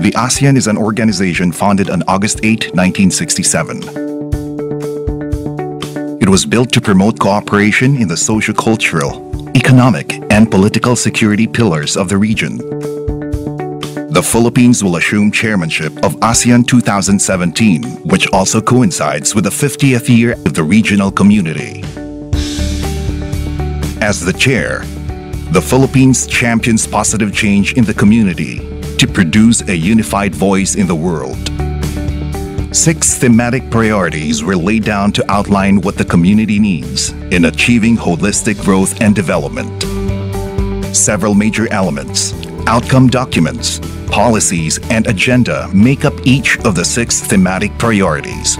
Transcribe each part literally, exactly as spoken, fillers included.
The ASEAN is an organization founded on August eighth, nineteen sixty-seven. It was built to promote cooperation in the socio-cultural, economic, and political security pillars of the region. The Philippines will assume chairmanship of ASEAN two thousand seventeen, which also coincides with the fiftieth year of the regional community. As the chair, the Philippines champions positive change in the community to produce a unified voice in the world. Six thematic priorities were laid down to outline what the community needs in achieving holistic growth and development. Several major elements, outcome documents, policies, and agenda make up each of the six thematic priorities.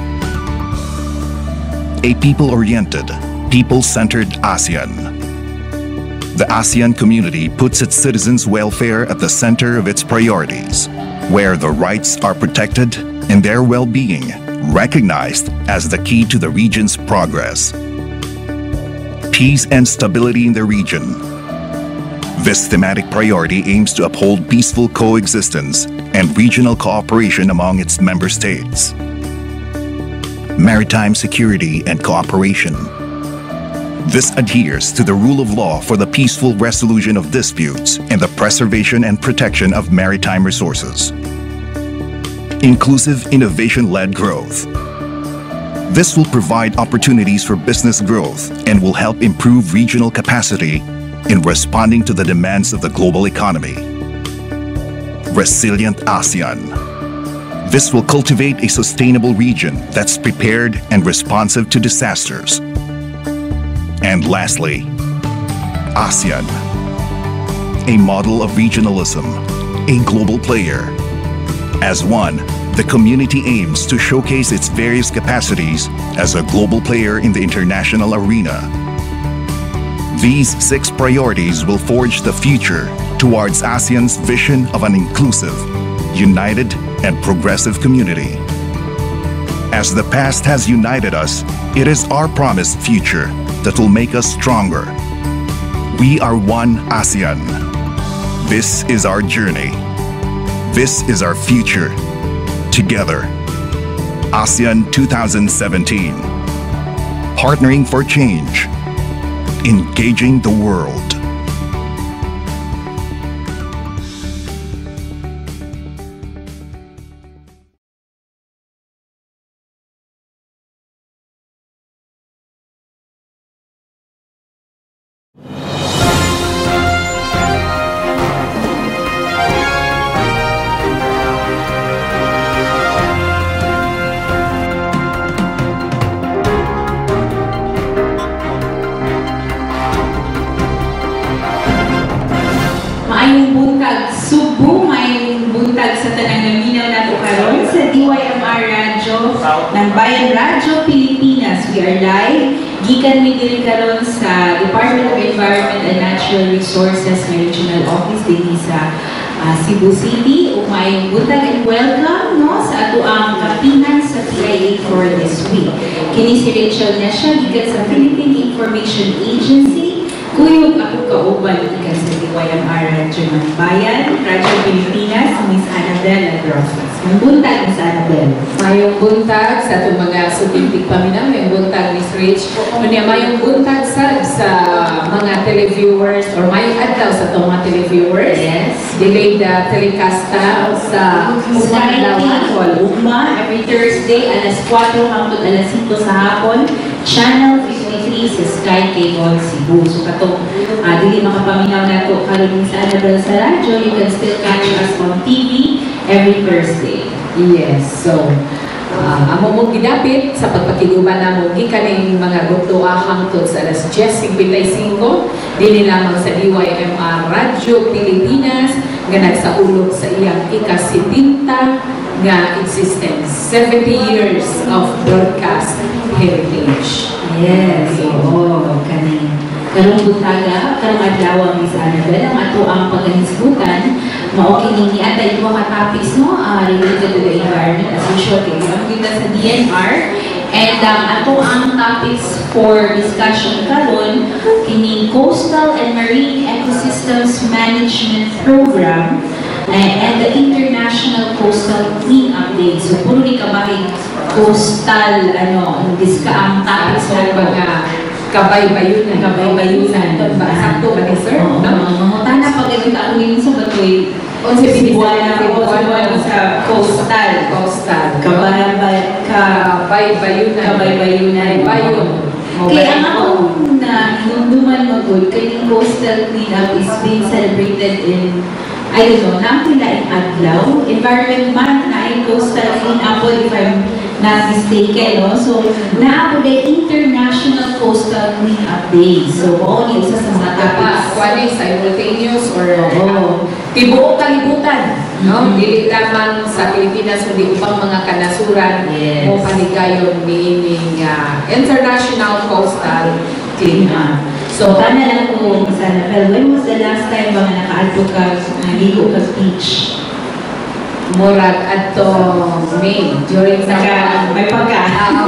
A people-oriented, people-centered ASEAN. The ASEAN community puts its citizens' welfare at the center of its priorities, where the rights are protected and their well-being recognized as the key to the region's progress. Peace and stability in the region. This thematic priority aims to uphold peaceful coexistence and regional cooperation among its member states. Maritime security and cooperation. This adheres to the rule of law for the peaceful resolution of disputes and the preservation and protection of maritime resources. Inclusive innovation-led growth. This will provide opportunities for business growth and will help improve regional capacity in responding to the demands of the global economy. Resilient ASEAN. This will cultivate a sustainable region that's prepared and responsive to disasters. And lastly, ASEAN, a model of regionalism, a global player. As one, the community aims to showcase its various capacities as a global player in the international arena. These six priorities will forge the future towards ASEAN's vision of an inclusive, united, and progressive community. As the past has united us, it is our promised future that will make us stronger. We are one ASEAN. This is our journey. This is our future. Together. ASEAN two thousand seventeen. Partnering for change. Engaging the world. Cebu, may buntag sa tanang naminaw na ito karon sa D Y M R Radyo ng Bayan Radyo Pilipinas. We are live. Gikan mi diri karon sa Department of Environment and Natural Resources ng Regional Office din sa uh, Cebu City. May buntag and welcome no sa ato ang Kapihan sa P I A for this week. Kini si Rachel Nesha gikan sa Philippine Information Agency. Kuyog ako kauban ikan sa D Y M R Radyo ng Bayan, Radyo Pilipinas, Miss Annabelle Agrosas. Mayong buntag, Miss Annabelle. Mayong buntag sa itong mga sutintik paminaw, mayong buntag, Miss Rich. Kunya mayong buntag sa, sa mga televiewers, or mayong adlaw sa itong mga televiewers. Yes. Delayed uh, telecast sa Sky Hapon. Ugma, every Thursday, alas kwatro hangtod alas singko sa hapon. Channel fifty-three sa Sky Cable Cebu. So katong uh, dili makapaminaw na ito karon sa Annabelle sa radyo, you can still catch us on T V every Thursday. Yes, so uh, amo mong gidapit sa pagpakiguban namo gikan ning mga gugtuwa hangtod sa alas diyes singpitay singko dinhi lamang sa D Y M R Radyo Pilipinas nga nagsaulog sa iyang ika-seventy nga existence, seventy years of broadcast heritage. Yes, oo, kanin. Karong butaga, karong adlaw Miss Annabelle, ang ato ang pagkahisgutan, maokining niatay ito mga topics no, uh, related to the environment as usual. Kaya kita sa D E N R, and um, ato ang topics for discussion karon kining Coastal and Marine Ecosystems Management Program And the International Coastal Cleanup Day. So, puro ni kabahay coastal, ano, diska ang tapos So, mga kabay-bayunan. kabay-bayunan. Sakto ba ni sir? Oo. Tana pag ganito ang meaning sa batoy, O sa Cebuana o Cebuana sa coastal. Coastal. Kabay-bayunan. Kabay-bayunan. Kabay-bayunan. Bayon. Kaya ang akong na hinunduman mo good, kaya yung coastal cleanup is being celebrated in, I don't know, namin na in Adlaw, Environment Month na ay coastal cleanup, if I'm not mistaken, no? So, naabo na International Coastal Cleanup Day. So, oo, yung isa sa mga topics. Kuwani, simultaneous or Oo. tibuok kalibutan. No? Mhm. Dili lamang sa Pilipinas, kundi upang mga kanasuran Yes. mo panigayon niining uh, International Coastal Cleanup. So, tana lang kung sana, pero when was the last time ba nga naka-adto ka, naligo ka beach? Murag ato May during sa Saka, may pagka.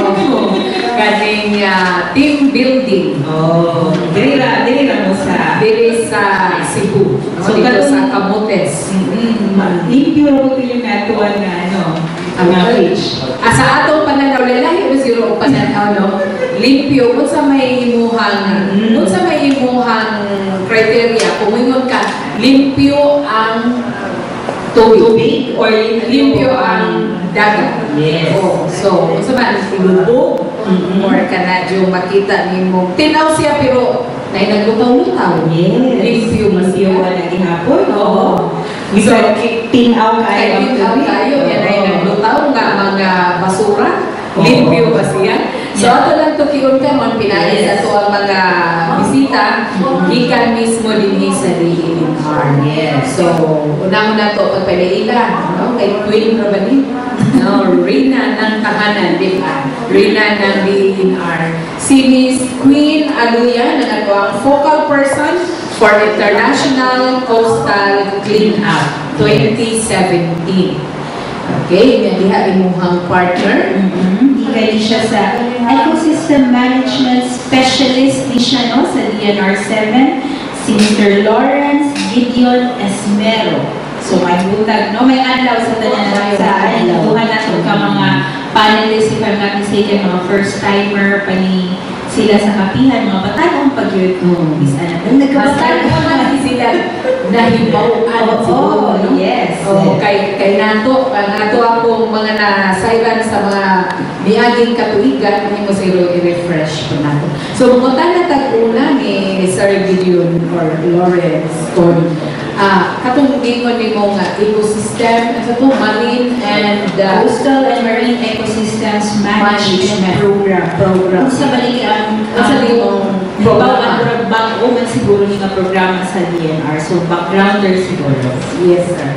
kaning uh, team building. Oh, dili ra, dili ra mo sa Dili sa Cebu, no? So, Dito katong- sa Camotes. mm, limpyo ra mo yung natuan na ano, ang mga beach. Ah, sa atong pananaw, lalahi ba zero ang pananaw, no? Limpyo, kung sa may imuhang, Mm. kung sa may imuhang criteria, kung ingon ka, limpyo ang tubig, Tubig or limpyo ang dagat. Yes. Oh, so, kung sa man, lubog, Mm-mm. or ka na yung makita ni mo, tinaw siya pero na naglutaw-lutaw. Yes. Limpyo man siya. Limpyo na gihapon. Oo. Bisa So, tinaw kayo Kaya ang yung tubig. tayo, yan ay Oo. naglutaw nga mga basura. Oo. Limpyo ba siya? So, Yeah. ato lang to kiyon ka, man pinalis Yes. ato ang mga bisita, ikan mismo din sa D E N R. Yes. So, unang-una to, pagpalaila, no? Kay Queen Rabanin, no? Rina ng tahanan, di ba? Rina ng D E N R. Si Miss Queen Aloyan, ang ato ang focal person for International Coastal Cleanup twenty seventeen. Okay, yan diha imuhang partner. Mhm. Di kayo siya sa Ecosystem Management Specialist di siya, no, sa D E N R seven, si Mister Lorenz, Gideon, Esmero. So, may butag, no, may adlaw sa tanan sa tuhan na to ka mga panelists, if I'm not mistaken, mga first-timer, pani sila sa Kapihan, mga batanong pag-yun. Mm. Miss Ana, Basta mo na sila nahibawan siguro, no? Yes. O, kay, kay nato, ang nato akong mga nasailan sa mga niaging katuigan, hindi mo siguro i-refresh po nato. So, mga na tag-una ni Sir Gideon or Lorenz kung ah, katong gingon ni mong uh, ecosystem, ano to, marine and uh, Coastal and Marine Ecosystems Management Management Program. Program. Kung sa balik ang Kung sa balik ang programa. programa, bago man siguro yung programa sa D E N R. So, backgrounder siguro. Yes, sir.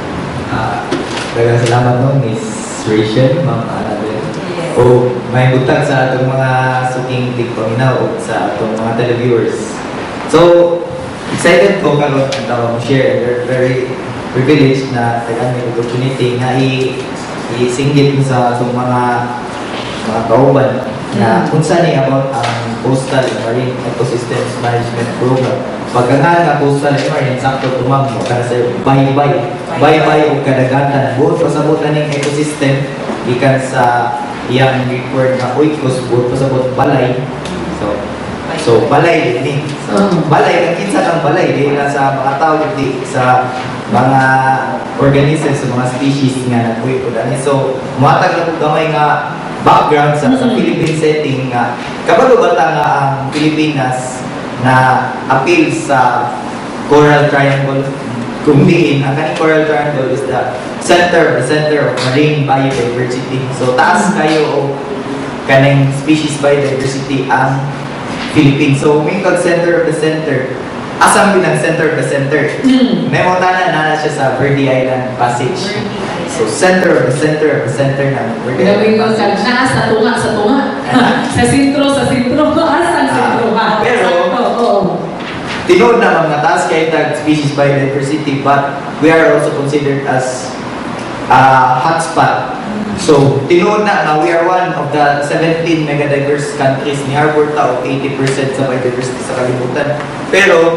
Ah, daghang salamat no, Miss Rachel, Ma'am Annabelle. Yes. O may butag sa atong mga suking tigpaminaw o sa atong mga televiewers. So, excited ko karon ang tawag mo share. We're very privileged na tagaan may opportunity na i isinggit sa atong mga mga kauban na kung saan ni about ang Coastal and Marine Ecosystems Management Program. Pagkangan nga Coastal and Marine, sakto tumang mo para sa baybay. Baybay o kadagatan. Buot pasabutan ng ecosystem, ikan sa iyang record na oikos, buot pasabot balay. So, so balay din eh. So, balay, ang kinsa kang balay, di na sa mga tao, di sa mga organisms, sa mga species nga nag-uikod. So, muhatag na po gamay nga background sa, sa Philippine setting nga kapag bata nga ang Pilipinas na appeal sa Coral Triangle kung diin, ang kaning Coral Triangle is the center, the center of marine biodiversity. So taas kayo o kaning species biodiversity ang Philippines. So may center of the center, asang bilang center of the center. Mm. May mga tanan na siya sa Verde Island Passage. So center of the center of the center ng Verde Gawin Island ko sa Passage. naas, sa tunga, sa tunga. Sa sintro, sa sintro. Asan sintro ba? Pero- Oo, oo. Tinood na mga taas kay tag species biodiversity, but we are also considered as a hotspot. So, tinood na na we are one of the seventeen megadiverse countries ni harbor ta og eighty percent sa biodiversity sa kalibutan. Pero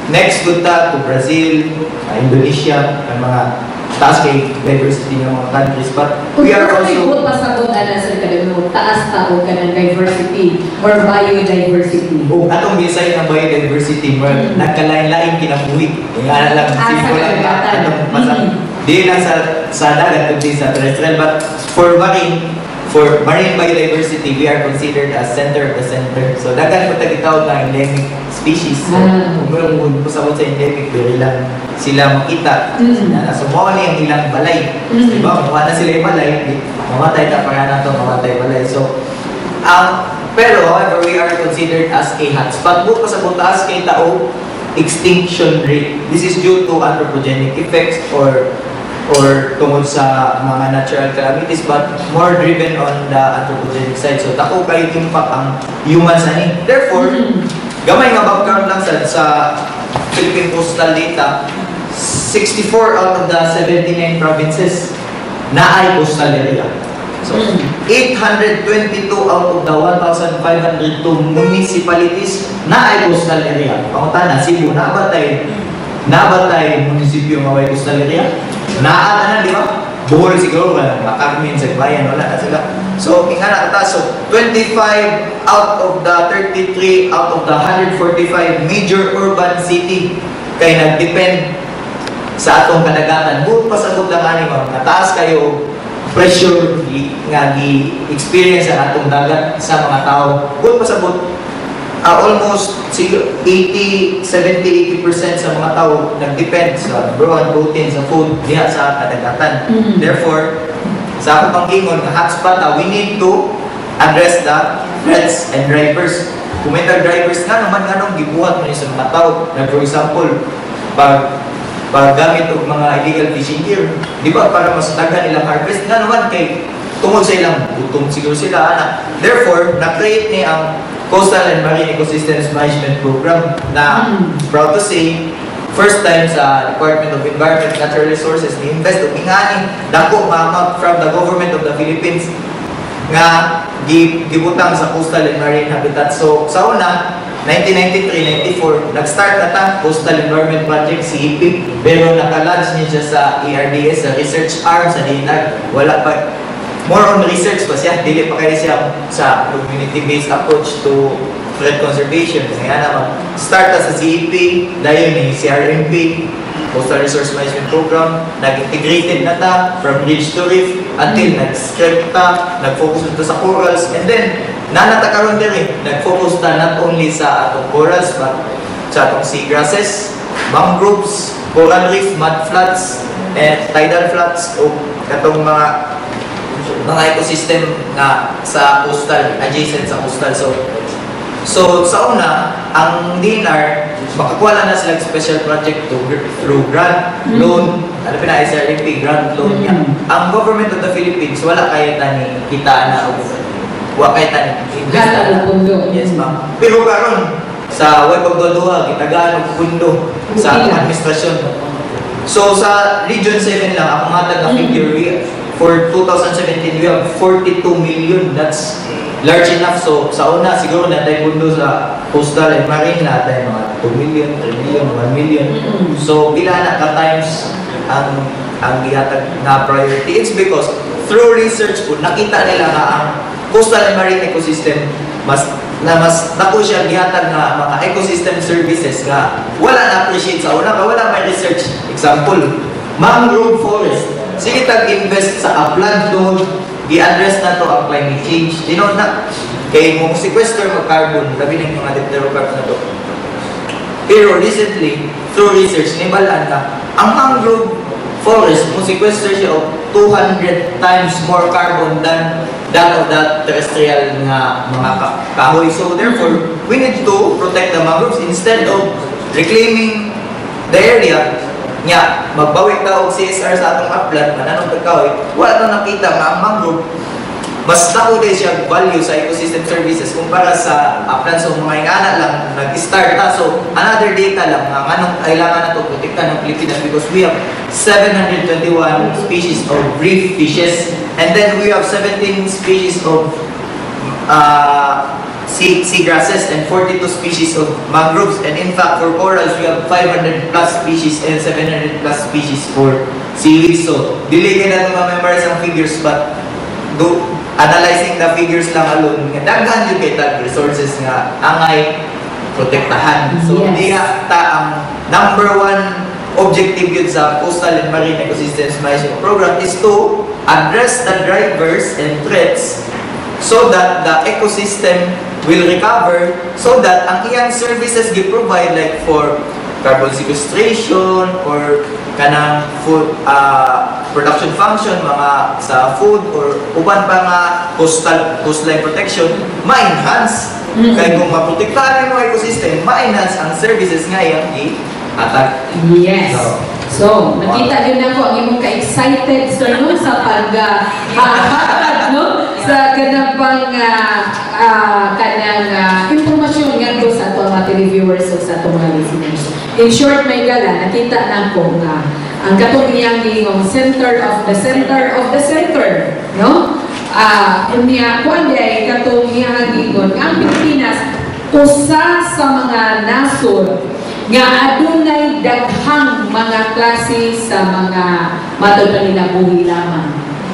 next good ta to Brazil, uh, Indonesia, ang mga taas kay diversity ng mga countries. But we are also... Kung pasabot ana sa kadaghan taas tao ka ng diversity or biodiversity. O atong bisay ng biodiversity, mo mm. nagkalain-lain kinabuhi. Yung ana lang, simple lang ba? Atong pasabot. Mm. Di lang sa, sa dagat, kundi sa terrestrial. But for marine, for marine biodiversity, we are considered as center of the center. So dagat po tagitaw na endemic species. So, kung kung pasabot sa endemic, very lang sila makita. Mm. So, mga na yung ilang balay. Mm. Diba? Mga na sila yung balay. Mamatay na para na ito, mamatay balay. So, um, pero, however, we are considered as a hotspot. Bukas sa taas kay tao, extinction rate. This is due to anthropogenic effects or or tungkol sa mga natural calamities, but more driven on the anthropogenic side. So, tako kayo impact ang humans na ni. Therefore, gamay nga background lang sa, sa Philippine Coastal Data, sixty-four out of the seventy-nine provinces na ay coastal area. So, eight hundred twenty-two out of the one thousand five hundred two municipalities na ay coastal area. Pangutana, Cebu, nabatay, nabatay munisipyo mga coastal area. Naata na, di ba? Buhol siguro, wala mga Carmen, Sagbayan, wala na sila. So, inga na kata, so, twenty-five out of the thirty-three out of the one hundred forty-five major urban city kay nag-depend sa atong kadagatan. Buong pasabot lang ani ma'am, nataas kayo pressure nga gi-experience ang atong dagat sa mga tao. Buong pasabot, uh, almost eighty, seventy, eighty percent sa mga tao nag-depend sa brown protein, sa food, diya sa kadagatan. Mm-hmm. Therefore, sa akong pangkingon, hotspot, uh, we need to address the threats and drivers. Kung may drivers nga naman nga nung gibuhat mo sa mga tao, na for example, pag paggamit og mga illegal fishing gear, di ba, para mas tagan ilang harvest nga naman kay tungod sa ilang gutom siguro sila ana. Therefore, na-create ni ang Coastal and Marine Ecosystems Management Program na mm. proud to say first time sa Department of Environment and Natural Resources ni invest og ingani dako mama from the government of the Philippines nga gibutang sa coastal and marine habitat. So sa una nineteen ninety-three ninety-four nag-start na ta Coastal Environment Project C E M P, pero naka-launch niya siya sa E R D S, sa research arm sa D E N R. Wala pa, more on research pa siya, dili pa kayo siya sa community-based approach to threat conservation. Kaya naman, start na sa C E M P, dayon ni C R M P, Coastal Resource Management Program, nag-integrated na ta from ridge to reef until nag-script ta, nag-focus na sa corals, and then nanatakaroon din rin, nag-focus ta not only sa atong corals but sa atong seagrasses, mangroves, coral reef, mudflats, and tidal flats o katong mga mga ecosystem na sa coastal, adjacent sa coastal. So, so sa una, ang D E N R, makakuha na sila special project to, through grant, loan, ano pa na S R M P, grant, loan. Mm-hmm. Ang government of the Philippines, wala kaya tani kita na, wala kaya tani invest na. Yes, ma'am. Pero karon sa web of Doduha, kitagaan ng pundo sa administrasyon. So sa Region seven lang, ako matag na figure, for two thousand seventeen, we have forty-two million. That's large enough. So, sa una, siguro na tayo pundo sa coastal and marine na tayo mga two million, three million, one million. So, pila na ka times ang ang gihatag na priority. It's because through research po, nakita nila na ang coastal and marine ecosystem mas na mas nako siya gihatag na mga ecosystem services nga wala na appreciate sa una, wala may research. Example, mangrove forest. Sige tag-invest sa upland doon, i-address na to ang climate change. You know na, kaya mong sequester mag carbon, labi ng mga dipterocarbon na to. Pero recently, through research, nibalaan na, ang mangrove forest, mong sequester siya of two hundred times more carbon than that of that terrestrial nga mga kahoy. So therefore, we need to protect the mangroves instead of reclaiming the area. Nya, magbawi ka og C S R sa atong upland, mananong kahoy, wala na nakita nga ang mangrove, mas dako din siya value sa ecosystem services kumpara sa upland. So, mga ingana lang, nag-start ta. So, another data lang, nga anong kailangan na ito protektan ng Pilipinas because we have seven hundred twenty-one species of reef fishes and then we have seventeen species of uh, sea, seagrasses and forty-two species of mangroves. And in fact, for corals, we have five hundred plus species and seven hundred plus species for seaweed. So, dili ka na ma-memorize ang figures, but do, analyzing the figures lang alone, daghan yung kita resources nga angay protektahan. So, yes. Di ta ang number one objective yun sa Coastal and Marine Ecosystems Management Program is to address the drivers and threats so that the ecosystem will recover, so that ang iyang services gi provide like for carbon sequestration or kanang food uh, production function, mga sa food or uban pa nga coastal coastline protection, ma-enhance. Mm-hmm. Kaya kung maprotektahan yung ecosystem, ma-enhance ang services nga iyang i-attack. Yes. So, so nakita din ako ang imong ka-excited sir no sa pag uh, no sa kanang uh, uh, kanang uh, impormasyon ngadto sa ato mga televiewers o sa ato mga listeners. In short, may gala nakita na ko nga ang katong iyang gingong center of the center of the center, no? Ah, uh, unya kuan day katong iyang gingon ang Pilipinas usa sa mga nasod nga adunay daghang mga klase sa mga matod na nila buhi lamang.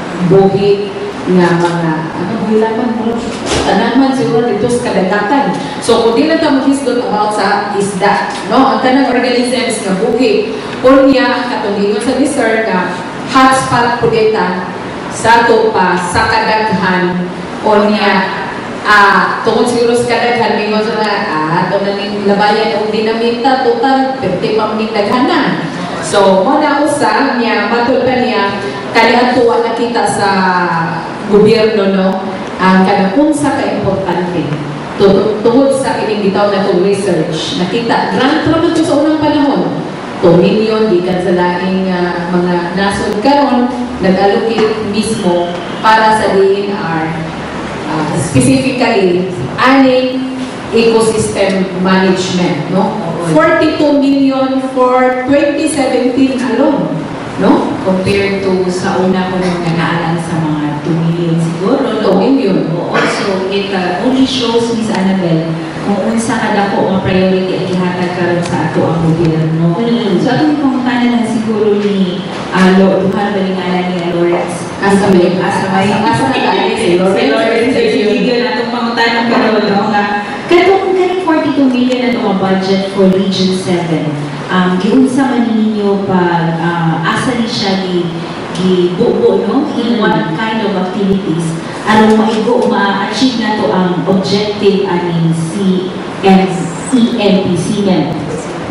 Buhi nga mga ano buhi lamang mo tanan man siguro dito sa kadagatan. So kung di na ta mag-hisgot about sa isda, no? Ang tanang organisms nga buhi unya katong gingon sa research nga hotspot pud eta sa ato pa sa kadaghan unya ah, tungkol siguro sa kadaghan, may mga na, ah, ito na ning labayan o dinamita, total, pwede pa maning daghanan. So, muna usa niya, matulpan niya, kaniatuwa na kita sa gobyerno, no, ang kanapunsa ka-importante. Tungkol sa kining bitaw na itong research, nakita, grant naman ito sa unang panahon. two million, di ka sa laing uh, mga nasod karon nag-allocate mismo para sa D E N R. Uh, specifically, aning ecosystem management, no? forty-two million for twenty seventeen alone, no? Compared to sa una ko nang nanaalan sa mga two million siguro, two million. Also, it uh, only shows, Miss Annabel, kung unsa kada ko ang priority ang ihatag karon sa ato ang gobyerno. Mm-hmm. So, atong pangutanan na siguro ni uh, Lord, duha ba ni ngalan ni Lorenz? Asa may, asa may, asa na tayo si Lorenz, si Gideon, atong pangutanan karon, no? Nga, katong kaning forty-two million na budget for Region seven, um, giunsa man ninyo pag uh, asa ni siya ni gibuo, no? In what kind of activities anong maigo ma-achieve na to ang objective aning C M P, C M E M P.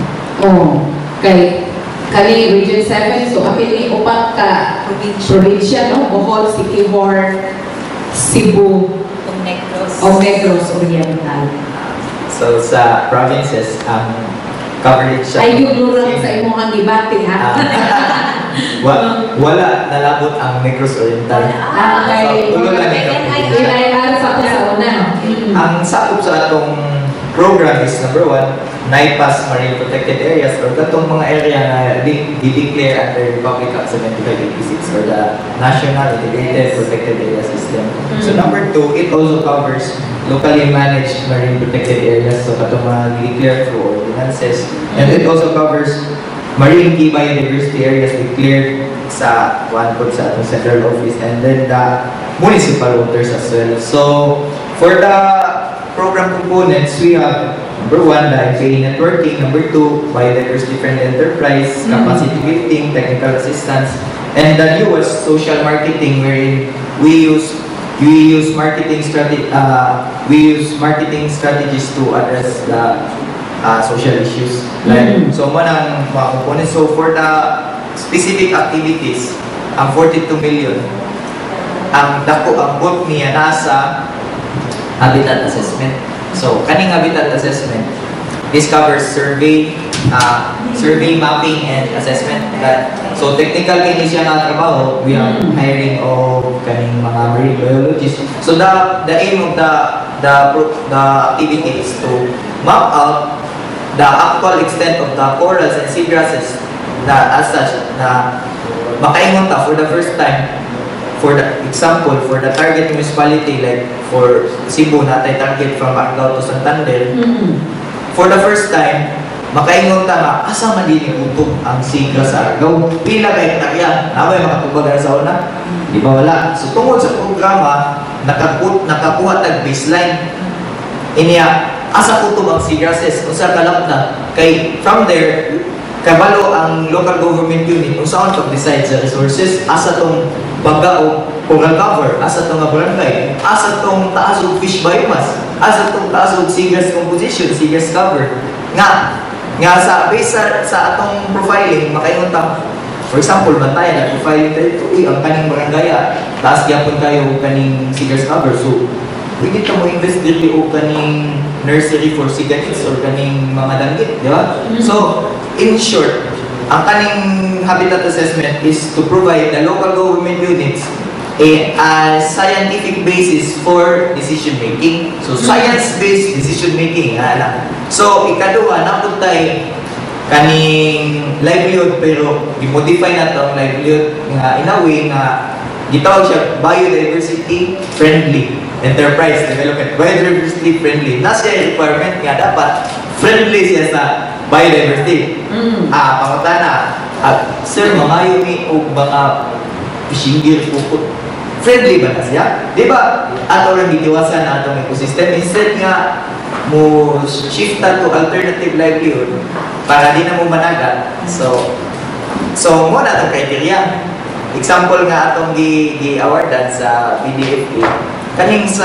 Oh, kay kani Region seven, so apili upat ka probinsya, no? Bohol, Siquijor, Cebu, o Negros, o Negros Oriental. So sa provinces, ang um, coverage sa ay yung lurang sa imong debate, ha? Wa, wala nalabot ang Negros Oriental. Ah, okay. So, Inayaan sa ako sa una. Ang sakop sa atong program is number one, NAIPAS Marine Protected Areas, or katong mga area na di-declare under Republic Act seventy-five eighty-six or the National Integrated Protected Area System. Mm-hmm. So number two, it also covers locally managed marine protected areas, so katong mga di-declare through ordinances. And it also covers marine key biodiversity areas declared sa one code sa atong central office, and then the municipal waters as well. So for the program components, we have number one, the M P A networking, number two, biodiversity friendly enterprise, mm-hmm. capacity building, technical assistance, and the newest, social marketing, wherein we use we use marketing strategy uh, we use marketing strategies to address the Uh, social issues. Like, mm-hmm. So, manang mga components. So, for the specific activities, ang forty-two million, ang dako, ang book niya nasa habitat assessment. So, kaning habitat assessment, this covers survey, uh, survey mapping and assessment. That, so, technical kini siya na trabaho, we are hiring of kaning mga marine biologists. So, the the aim of the the the activity is to map out the actual extent of the corals and seagrasses na as such na makaingon ta for the first time for the example, for the target municipality, like for Cebu, natay target from Argao to Santander, Mm. for the first time, makaingon ta nga, asa man din utog ang siga sa Argao? Pila ka hektarya? Naway makatubagan sa una? Di ba wala? So tungod sa programa, nakaput, nakakuha tag baseline. Inya, asa utog ang seagrasses? Kung sa kalapta, kay from there, kabalo ang local government unit kung saan pag-decide sa resources, asa tong baga o coral cover, asa tong barangay, asa tong taas og fish biomass, asa tong taas og seagrass composition, seagrass cover. Nga, nga sa base sa, sa atong profiling, makaingon ta, for example, bantay na profiling tayo ito, uy, ang kaning barangaya, taas gyapon kayo kaning seagrass cover, so pwede ka mo invest dito o kaning nursery for cigarettes or kaning mga danggit, di ba? Mm-hmm. So, in short, ang kaning habitat assessment is to provide the local government units a, a scientific basis for decision making. So, science-based decision making. Ala. So, ikaduha, napuntay kaning livelihood pero i-modify na ito ang livelihood nga in a way nga gitawag siya biodiversity friendly enterprise development. Biodiversity friendly. Nasa siya requirement nga dapat friendly siya sa biodiversity. Mm. Ah, pangutana. Ah, sir, mamayo ni o mga fishing gear puput. Friendly ba na siya? Di ba? Ato rin itiwasan na atong ecosystem. Instead nga, mo shift to alternative livelihood para di na mo managa. So, so mo na itong criteria. Example nga atong gi-awardan sa P D F A. Kaning sa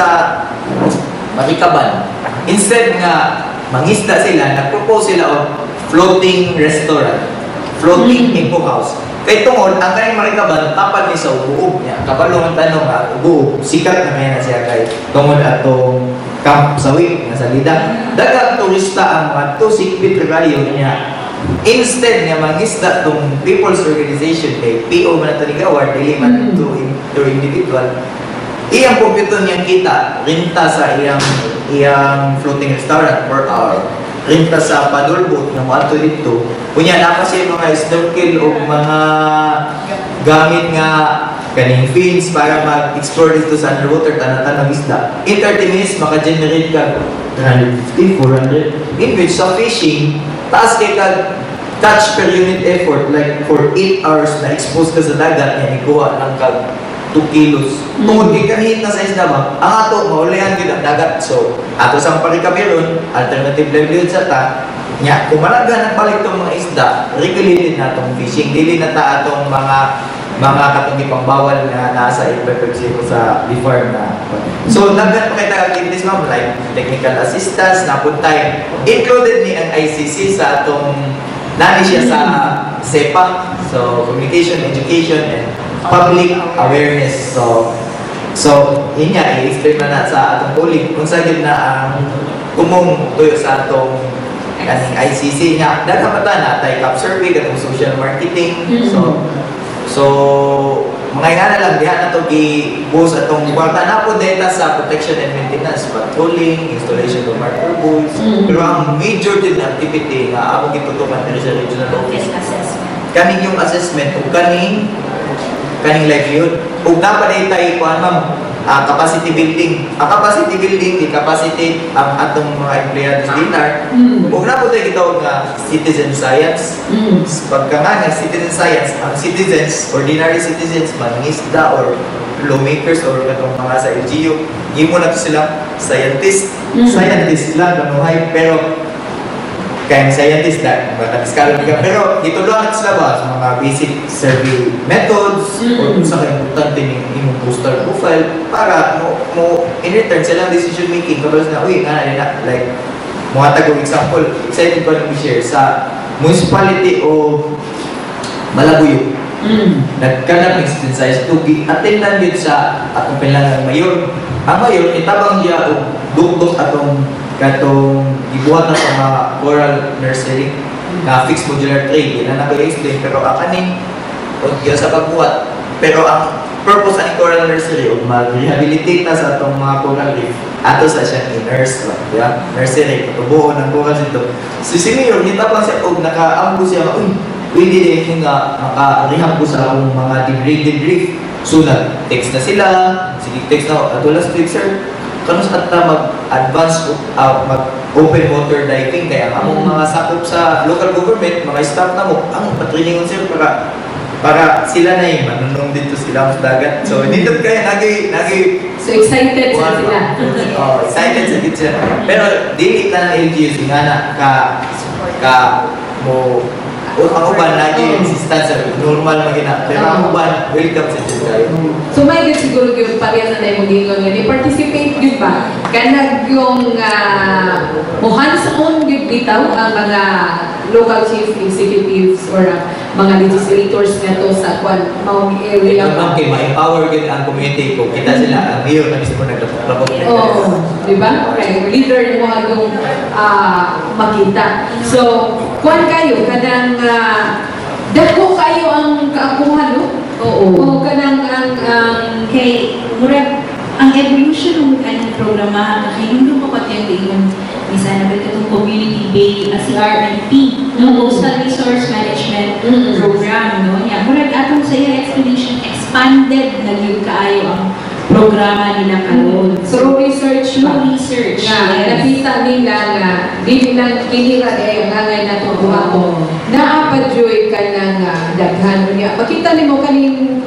Marikaban, instead nga mangisda sila, nag-propose sila of floating restaurant, floating mm. eco house. Kay tungod, ang kaning Marikaban, tapad ni sa ubuog niya. Kabalong ang tanong nga, ubuog, sikat na kaya na siya kay tungod atong camp sa week, nasa Lida. Dagang turista ang mga to sikpit kayo niya. Instead nga mangisda tong people's organization kay P O man ito ni Gawar, dili man to, to individual. Iyang kompleto niyang kita, renta sa iyang iyang floating restaurant per hour. Renta sa paddle boat na mga ito dito. Kunya na kasi mga snorkel o mga gamit nga kaning fins para mag-explore dito sa underwater tanang-tanang isda. In thirty minutes, maka-generate ka three fifty, four hundred. In which sa fishing, taas kay ka catch per unit effort, like for eight hours na expose ka sa dagat, yan ikuha ng kag two kilos. Tungod kay kahit na sa isda ba, ang ato, maulayan yun ang dagat. So, ato sang parikameron, alternative livelihood sa ta, nya, kung malagyan ang balik itong mga isda, regulated na itong fishing, dili na ta atong mga mga katong ipangbawal na nasa ipepexiko sa farm na. So, nagkat pa kita activities ma'am, like technical assistance, napuntay, included ni ang I C C sa atong, nani siya sa S E P A, so communication, education, and public awareness. So, so yun nga, i-explain na na sa atong colleague kung saan yun na ang tumong tuyo sa atong kaning I C C nga. Nagkamata na, tayo cap survey, katong social marketing. So, so mga nga na lang, diyan na ito i-boost atong kwarta na po data sa protection and maintenance, patrolling, installation of marker boards. Mm-hmm. Pero ang major din activity na ako gitutukan din sa regional office. Assessment. Kaning yung assessment o kaning kaning livelihood. Kung dapat tayo po ma'am, uh, capacity building. Ang capacity building, di capacity ang atong mga empleyado sa D E N R. Mm. Kung na po tayo gitawag nga citizen science, mm. pagka nga nga citizen science, ang citizens, ordinary citizens, mangingisda or lawmakers or katong mga sa L G U, hindi mo na ito sila scientist. Mm. Scientist lang, kanuhay, pero kaya scientist na, matapiskalo niya. Pero itulungan sila ba sa mga basic survey methods mm. or kung sa kaya importante yung postal profile para mo, mo in return silang decision making kapag na, uy, nga na, like, mga tagong example, excited ko lang i-share sa municipality o Malabuyo. Mm. Nagkanap ng student size to be attendan yun sa atong pinlangang mayor. Ang mayor, itabang niya o dukdok atong katong gibuhat na sa mga coral nursery na fixed modular tray, yun na nag-explain, pero ang kaning o yun sa pagbuhat, pero ang purpose ani coral nursery o mag-rehabilitate na sa atong mga coral reef ato sa siya i-nurse lang, yeah? Nursery, tubuo ng coral dito. Si si Mayor, nitabang siya o nakaambo siya, uy, pwede din nga maka-rehab ko sa akong mga degraded reef. So, nag-text na sila, sige, text na, at wala sa text, sir, kanus at na mag-advance, uh, mag-open water diving, kaya ang among mga sakop sa local government, mga staff na mo, ang patriningon, sir, para para sila na yung manunong dito sila sa dagat. So, dito kaya nagi, nagi, So, excited sa sila. Oh, excited sa kitchen. Pero, dili ka ng L G U, nga na, ka, ka, mo, o ang uban lagi resistance normal magina pero ang uban welcome sa tayo. So may gud siguro gyud pareha na tayo gingon nga ni participate gyud ba kanag yung uh, mo hands-on gyud bitaw ang mga local chief executives or uh, mga legislators nga to sa kwan maong area ba kay ma-empower gyud ang community ko kita sila ang mayor na mismo nagtrabaho. Oh, di ba? Okay, leader mo hanggang uh, makita. So kwan kayo kanang uh, dako kayo ang kaakuhan, no? Oo. O kanang ang ang kay murag ang evolution ng kanang programa kay nung pa pati yung isa na ba itong community based C R M P no Coastal Resource Management mm-hmm. Program no ya murag atong sa iya expedition expanded na gyud kaayo ang programa nila karon. So research no research nga nakita nila nga dili lang kinira kay ang angay nato buhaton naa pa joy kanang uh, daghan niya makita nimo kaning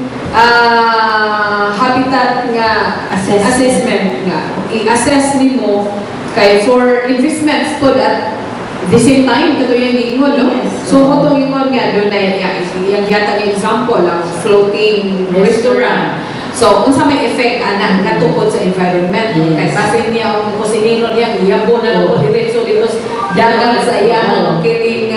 uh, habitat nga Assess. assessment nga i-assess nimo kay for investments pod at the same time kato yung giingon no yes. so mo tong ingon nga do na yung yata ng example ang floating restaurant. So, unsa may effect ana katungkol sa environment. Yes. Kay basin niya ang kusinero niya, iyabo na lang po diretso dito dagat sa iya ang kining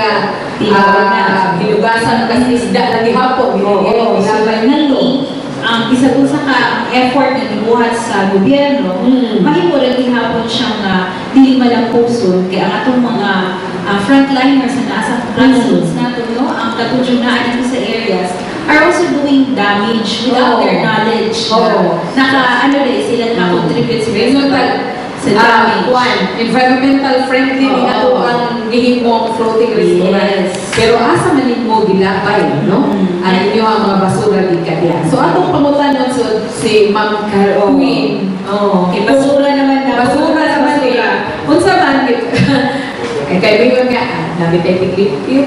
uh, hilugasan kasi isda na gihapon. Oo, finally, ang isa po sa ka effort na gibuhat sa gobyerno, mm. mahimo rin gihapon siyang uh, dili malampuson kay ang atong mga uh, frontliners na nasa grassroots mm. nato no, ang katudyo na dito sa areas are also doing damage without oh. their knowledge. Oh. Naka, ano rin, sila naka-contribute sila sa, sa damage. Uh, one, environmental friendly oh. nga to ang gihimong floating restaurant. Yes. Pero asa man mo gilapay, no? Mm. Ang inyo ang mga basura di kadiya. So atong pangutanon so, si Ma'am Queen. Oh. Eh, basura naman na. Basura naman nila. Unsa man kay kaibigan nga, nabi tayo tiglit-lit.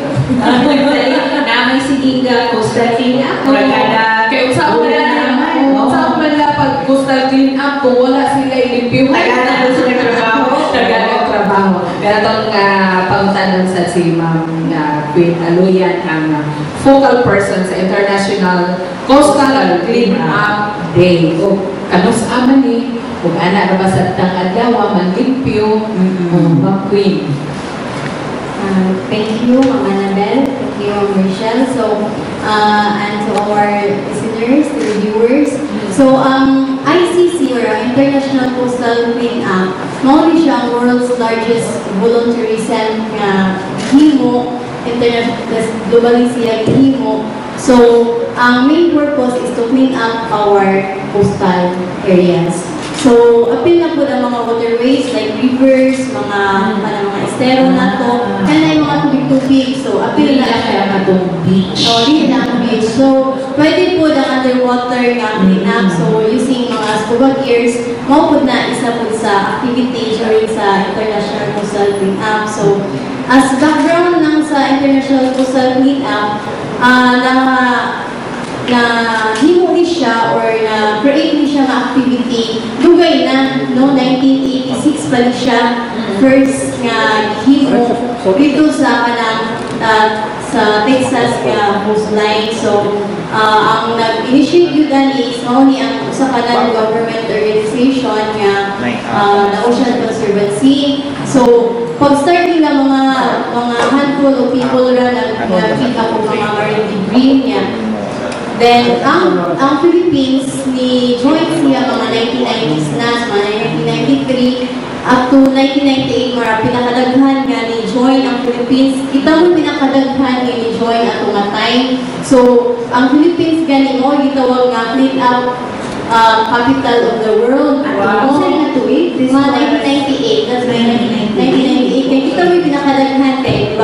Namay sigiga, coastal clean up. Kaya usaw man na, usaw man na pag coastal clean up, kung wala sila ilimpyo. Tagalan sila trabaho. Tagalan trabaho. Kaya itong uh, pangutanon sa si Ma'am uh, Queen Aloyan, ang uh, focal person sa International Coastal Clean Up Day. O, kanus aman ni, kung anak na ba sa tang-adlawa, manlimpyo, Ma'am Queen. Uh, thank you, Ma'am Annabelle. Thank you, Ma'am Michelle. So, uh, and to our listeners, to the viewers. So, um, I C C, or International Coastal Clean Up, maulit siya ang world's largest voluntarism na himo, international, globally siya himo. So, ang main purpose is to clean up our coastal areas. So, appeal na po ang mga waterways like rivers, mga mga, mga estero na to, kaya yung mga tubig-tubig. So, appeal na siya na itong beach. So, hindi na ang beach. So, pwede po ang underwater nga clean up. So, using mga scuba gears, mao po na isa po sa activity during sa International Coastal Clean Up. So, as background ng sa International Coastal Clean Up, uh, na na himo ni siya or na create ni siya nga activity dugay na no nineteen eighty-six pa ni siya first nga himo dito sa kanang uh, sa Texas nga coastline. So uh, ang nag-initiate yun is mao ni ang usa ka non-government organization nga uh, na Ocean Conservancy. So pag-start nila mga mga handful of people ra nag-pick up ng mga marine debris niya. Then, ang, ang Philippines, ni join siya mga nineteen nineties na, mga nineteen ninety-three, up to nineteen ninety-eight, mga pinakadaghan nga ni join ang Philippines. Kita mo pinakadaghan nga ni join ato nga time. So, ang Philippines gani mo, gitawag nga clean up uh, capital of the world. Wow. Kung na to eh, mga nineteen ninety-eight, that's why nineteen ninety-eight. Kaya kita mo pinakadaghan kay, diba?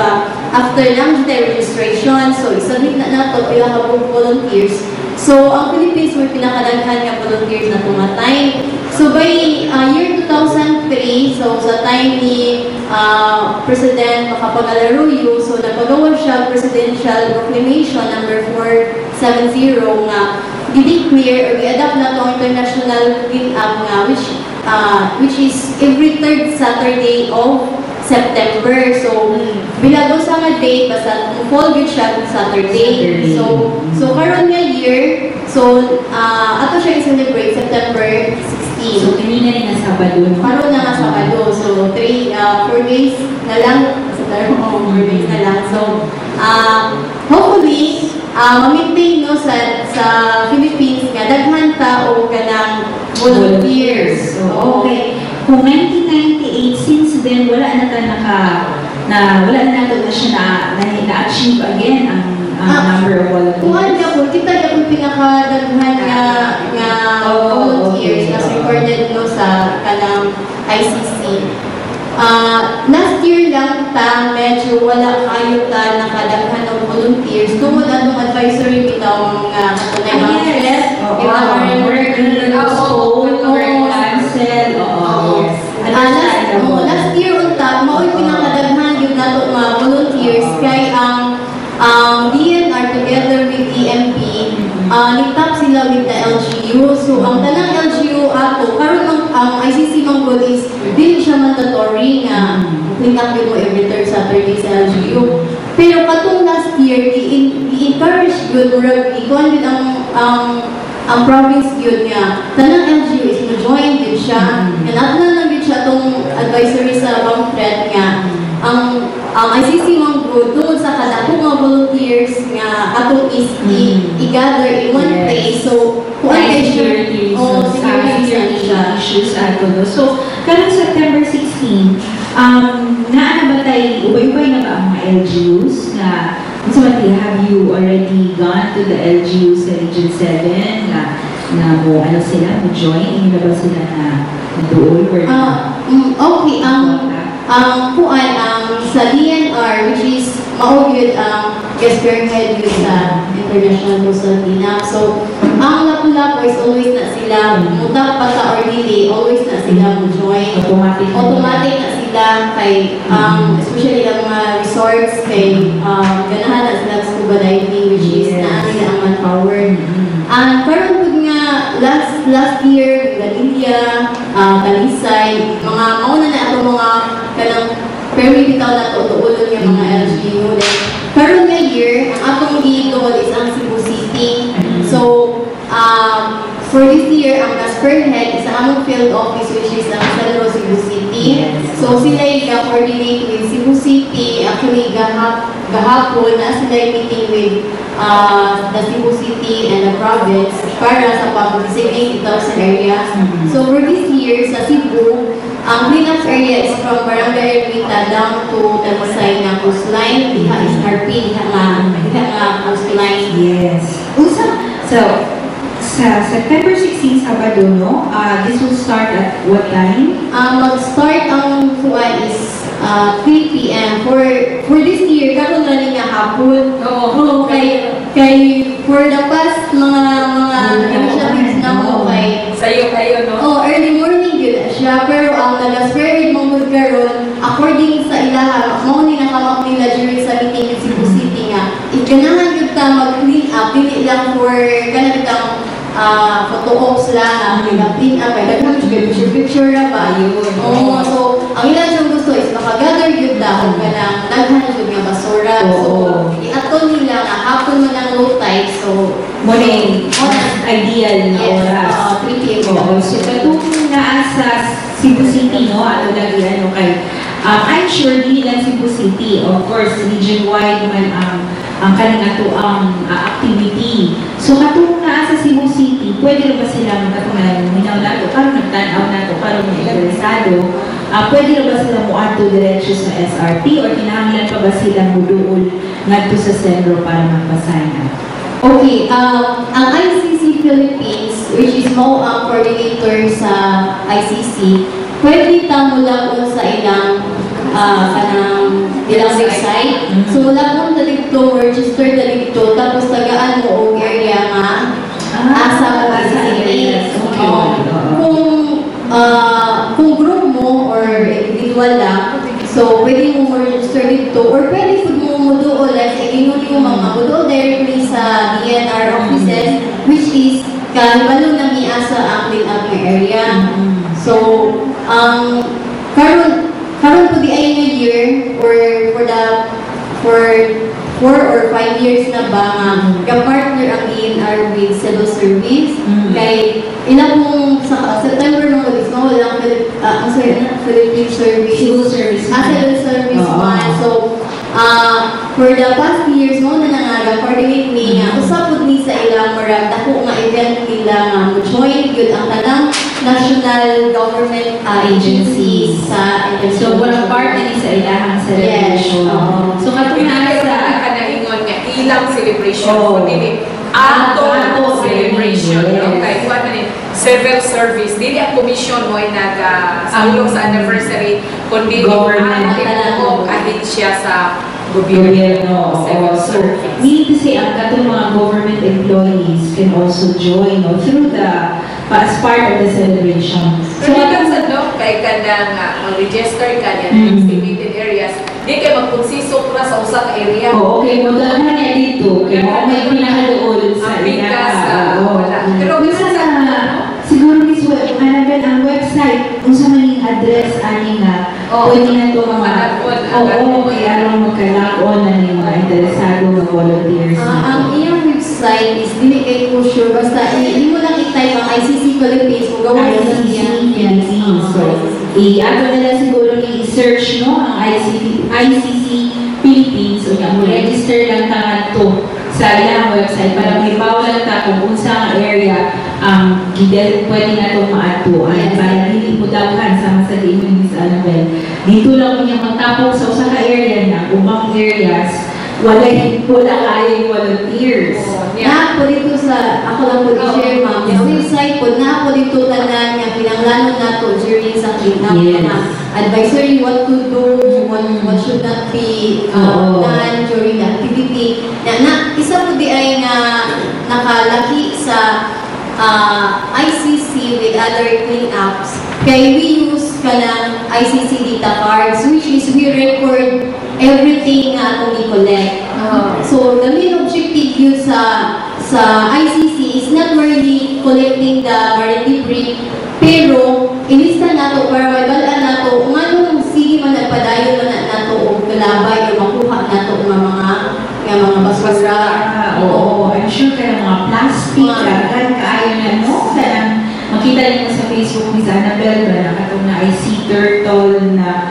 after lang dito registration, so isabit na nato pila ka volunteers. So, ang Philippines may pinakadaghan nga volunteers na tunga time. So, by uh, year two thousand three, so sa time ni uh, President Makapag-Alaruyo, so nagpagawa siya Presidential Proclamation number four seventy nga i-declare or i-adapt na itong international clean-up nga which, uh, which is every third Saturday of September. So, bilago sa nga date, basta fall good siya kung Saturday. Saturday. So, so karon nga year, so, uh, ato siya i-celebrate September sixteen. So, kanina rin nga Sabado, no? Karon na nga Sabado. So, three, uh, four days na lang. Sa tarong, oh, four days na lang. So, uh, hopefully, uh, ma-maintain no, sa, sa Philippines nga daghan tao ka ng volunteers. So, okay. Kung nineteen ninety-eight, since then, wala na ta naka, na, wala na nato na siya na, na, na-achieve again ang, ang ah, number of volunteers. Kung ano ako, kita niya kung pinakadaghan nga, nga oh, volunteers okay. na recorded no, sa kanang I C C. Uh, last year lang ta, medyo wala kayo ta nakadaghan ng volunteers. Tungod ang advisory bitaw mga katunay mga chef, yung mga marine household, council, last year unta, mao'y pinakadaghan yung nato mga volunteers kay ang um, D E N R together with D M P, uh, nitap sila with the L G U. So, ang tanang L G U ato, karon ang um, I C C manggod is dili siya mandatory nga clean up mo every third Saturday sa L G U. Pero katong last year, i-encourage yun, murag, ikuan yun ang um, ang province yun nga, tanang L G U is ma-join din siya. Yan, ato na lang din siya itong advisory sa bang threat nga, ang ang I C C manggod tungod sa kadakong mga volunteers nga atong is i-gather in one place. So, kung ano security reasons, security issues ato no. So, karong September sixteen, um, naa ba tayo, ubay-ubay na ba ang mga L G Us na, so, have you already gone to the L G U sa Region seven na, na mo, ano sila, mo join? Hindi na ba sila na doon? Uh, um, okay, ang um, ang kuan ang sa D E N R, which is maugyod ang guest spearhead yun sa International Coastal Cleanup. So, ang lapu-lapu is always na sila, mutak pa sa or dili, always na sila mo join. Automatic. Automatic na sila kay, um, especially ang mga resorts, kay um, ganahan na sila scuba diving, which is yes. na nila ang manpower. And parang pag nga last last year, Galilea, uh, Talisay, mga mauna na ito mga kanang permit bitaw na ito uulong yung mga L G U. Karon nga year, ang atong i-goal is ang Cebu City. So, um, for this year, ang Gasperhead is ang among field office which is ang Sudlon, Cebu City. So, sila yung coordinate with Cebu City. Actually, gahap, gahapon na sila meeting with uh, the Cebu City and the province para sa pag-designate thousand areas. So, for this year, sa Cebu, ang cleanup area is from Barangay Ermita down to Talisay na coastline. Diha is R P, diha nga, diha nga coastline. Yes. Usa, so, sa September sixteen, Sabado, no? Uh, this will start at what time? Um, mag-start ang kuwan is uh, three P M For for this year, karon na rin nga hapon. Oo. Oh, kay, kay for the past mga mga initiatives na mo kay Sayo kayo, no? Oh, early morning yun siya. Pero ang nag-spirit mong karon according sa ilaha, mo ni nakamak nila during sa meeting sa Cebu City nga, ikanahan yun ta mag-clean up, dili lang for kanang itang uh, photo ops lang, nag-clean up, ay daghan picture-picture na ba? Oh, so, ang ilan siyang gusto is makagather yun dahil ka ng daghan yun nga basura. So, iato nila nga, hapon mo ng low tide, so, morning, ideal na oras. Yes, three P M Oo, so katong naa sa Cebu City, no, ano lagi, ano, kay, um, I'm sure hindi lang Cebu City, of course, region-wide man ang ang kaning ato ang uh, activity. So katong naa sa Cebu City, pwede na ba sila magkatungan minaw nato, parang nagtanaw nato, parang may interesado, uh, pwede na ba sila mo ato diretso sa S R P or kinahanglan pa ba sila mo doon ngadto sa sentro para magpa-sign up? Okay, um, ang I C C Philippines, which is mo ang coordinator sa I C C, pwede tamo lang sa ilang uh, kanang ilang website. So wala mo na dito, register na dito, tapos tagaan mo o area nga asa mo sa area. Kung uh, kung group mo or individual lang, so pwede mo register dito or pwede mo mo doon, like inunin mo mga mo doon directly sa D E N R offices, which is kahibalo na miya sa ang clean-up area. So, um, karon karon po di ay nga year or for the for four or five years na ba nga partner ang D E N R with civil service. Mm-hmm. Kay ina pong sa September nung ulit no lang uh, sorry na Philippine service civil service ah, civil service uh-huh. man. So uh, for the past years mo na nga coordinate me nga usapod ni sa ilang marag dako nga event nila nga mo join gyud ang tanang national government uh, agencies sa so walang part ni sa ilahang celebration. Yes. Uh-huh. So katuna sa kanaingon nga ilang celebration oh. Dili ato ato celebration yes. No kay kuan ni civil service dili ang commission mo ay nag-sulong uh, sa anniversary kundi government ang ahensya sa gobyerno. Oh, so meaning to say ang katong mga government employees can also join no, through the as part of the celebration. So hanggang sa no kay kanang uh, register ka niya mm-hmm. estimated areas di kay magkonsiso pra sa usa ka area. Oh, okay, magdala niya dito. Kay mo may pinakadool sa bigas wala. Pero bisa sa siguro this web, Annabelle, ang website kung sa maling address ani nga oh, pwede na ito mga oo, kaya lang magka-log-on na yung mga interesado na volunteers. Uh, ang iyong website is dili kay ko sure basta hindi mo lang i-type ang I C C Philippines mo gawa I C C Philippines. So, i-ato na lang siguro i-search no ang I C C Philippines o yung register lang tangan to sa ilang website para may bawal ta kung unsa ang area ang um, Gideon pwede na itong maatuan yes. Para hindi po daghan sama sa din Miss Annabelle. Dito lang niya magtapok sa usa ka area na ubang areas wala wala kayong volunteers. Oh, yeah. Na po dito sa ako lang po i-share ma'am. Sa website po na po dito tanan nga pinanglanon nato during sa cleanup yes. Na advisory what to do, what, what should not be uh, oh. done during the activity. Na, na isa po di ay nga nakalaki sa uh, I C C with other cleanups. Kaya we use ka ng I C C data cards which is we record everything nga atong i-collect. Uh, so the main objective yun sa sa I C C is not merely collecting the marine debris, pero inista nato para maibalaan nato kung anong sige man nagpadayon man nato o kalabay o makuha nato nga mga nga mga basura. Oo, oh, I'm sure kaya mga plastic, lagan kaayo na no? Kaya makita niyo sa Facebook ni Annabelle ba nakatong na I see turtle na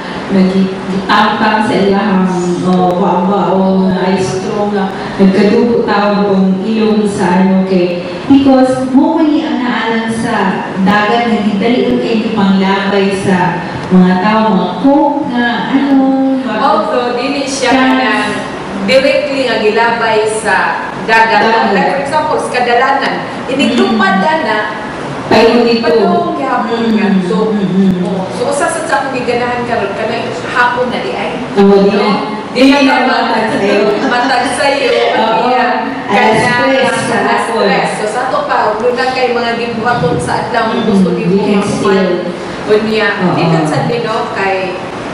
nagitampang sa ilahang oh, babaong na ice strong na nagkadugo tawag kong ilong sa ano kay because mo mali ang naalang sa dagat na gidali kay panglabay sa mga tao mga coke na ano although dili siya na directly nga gilabay sa dagat. Dagat. Like for example, sa kadalanan, iniglupad mm-hmm. na payo dito. Patong gihapon nga. So, mm-hmm. oh, so usa sa sa akong giganahan karon kanay hapon na di ay. Oo, di na. Di na matag sayo. Matag sayo. Iya. Kana sa stress. So sa to pa, ug na kay mga gibuhaton sa adlaw mo gusto gibuhaton. Kunya, dikan sa dino kay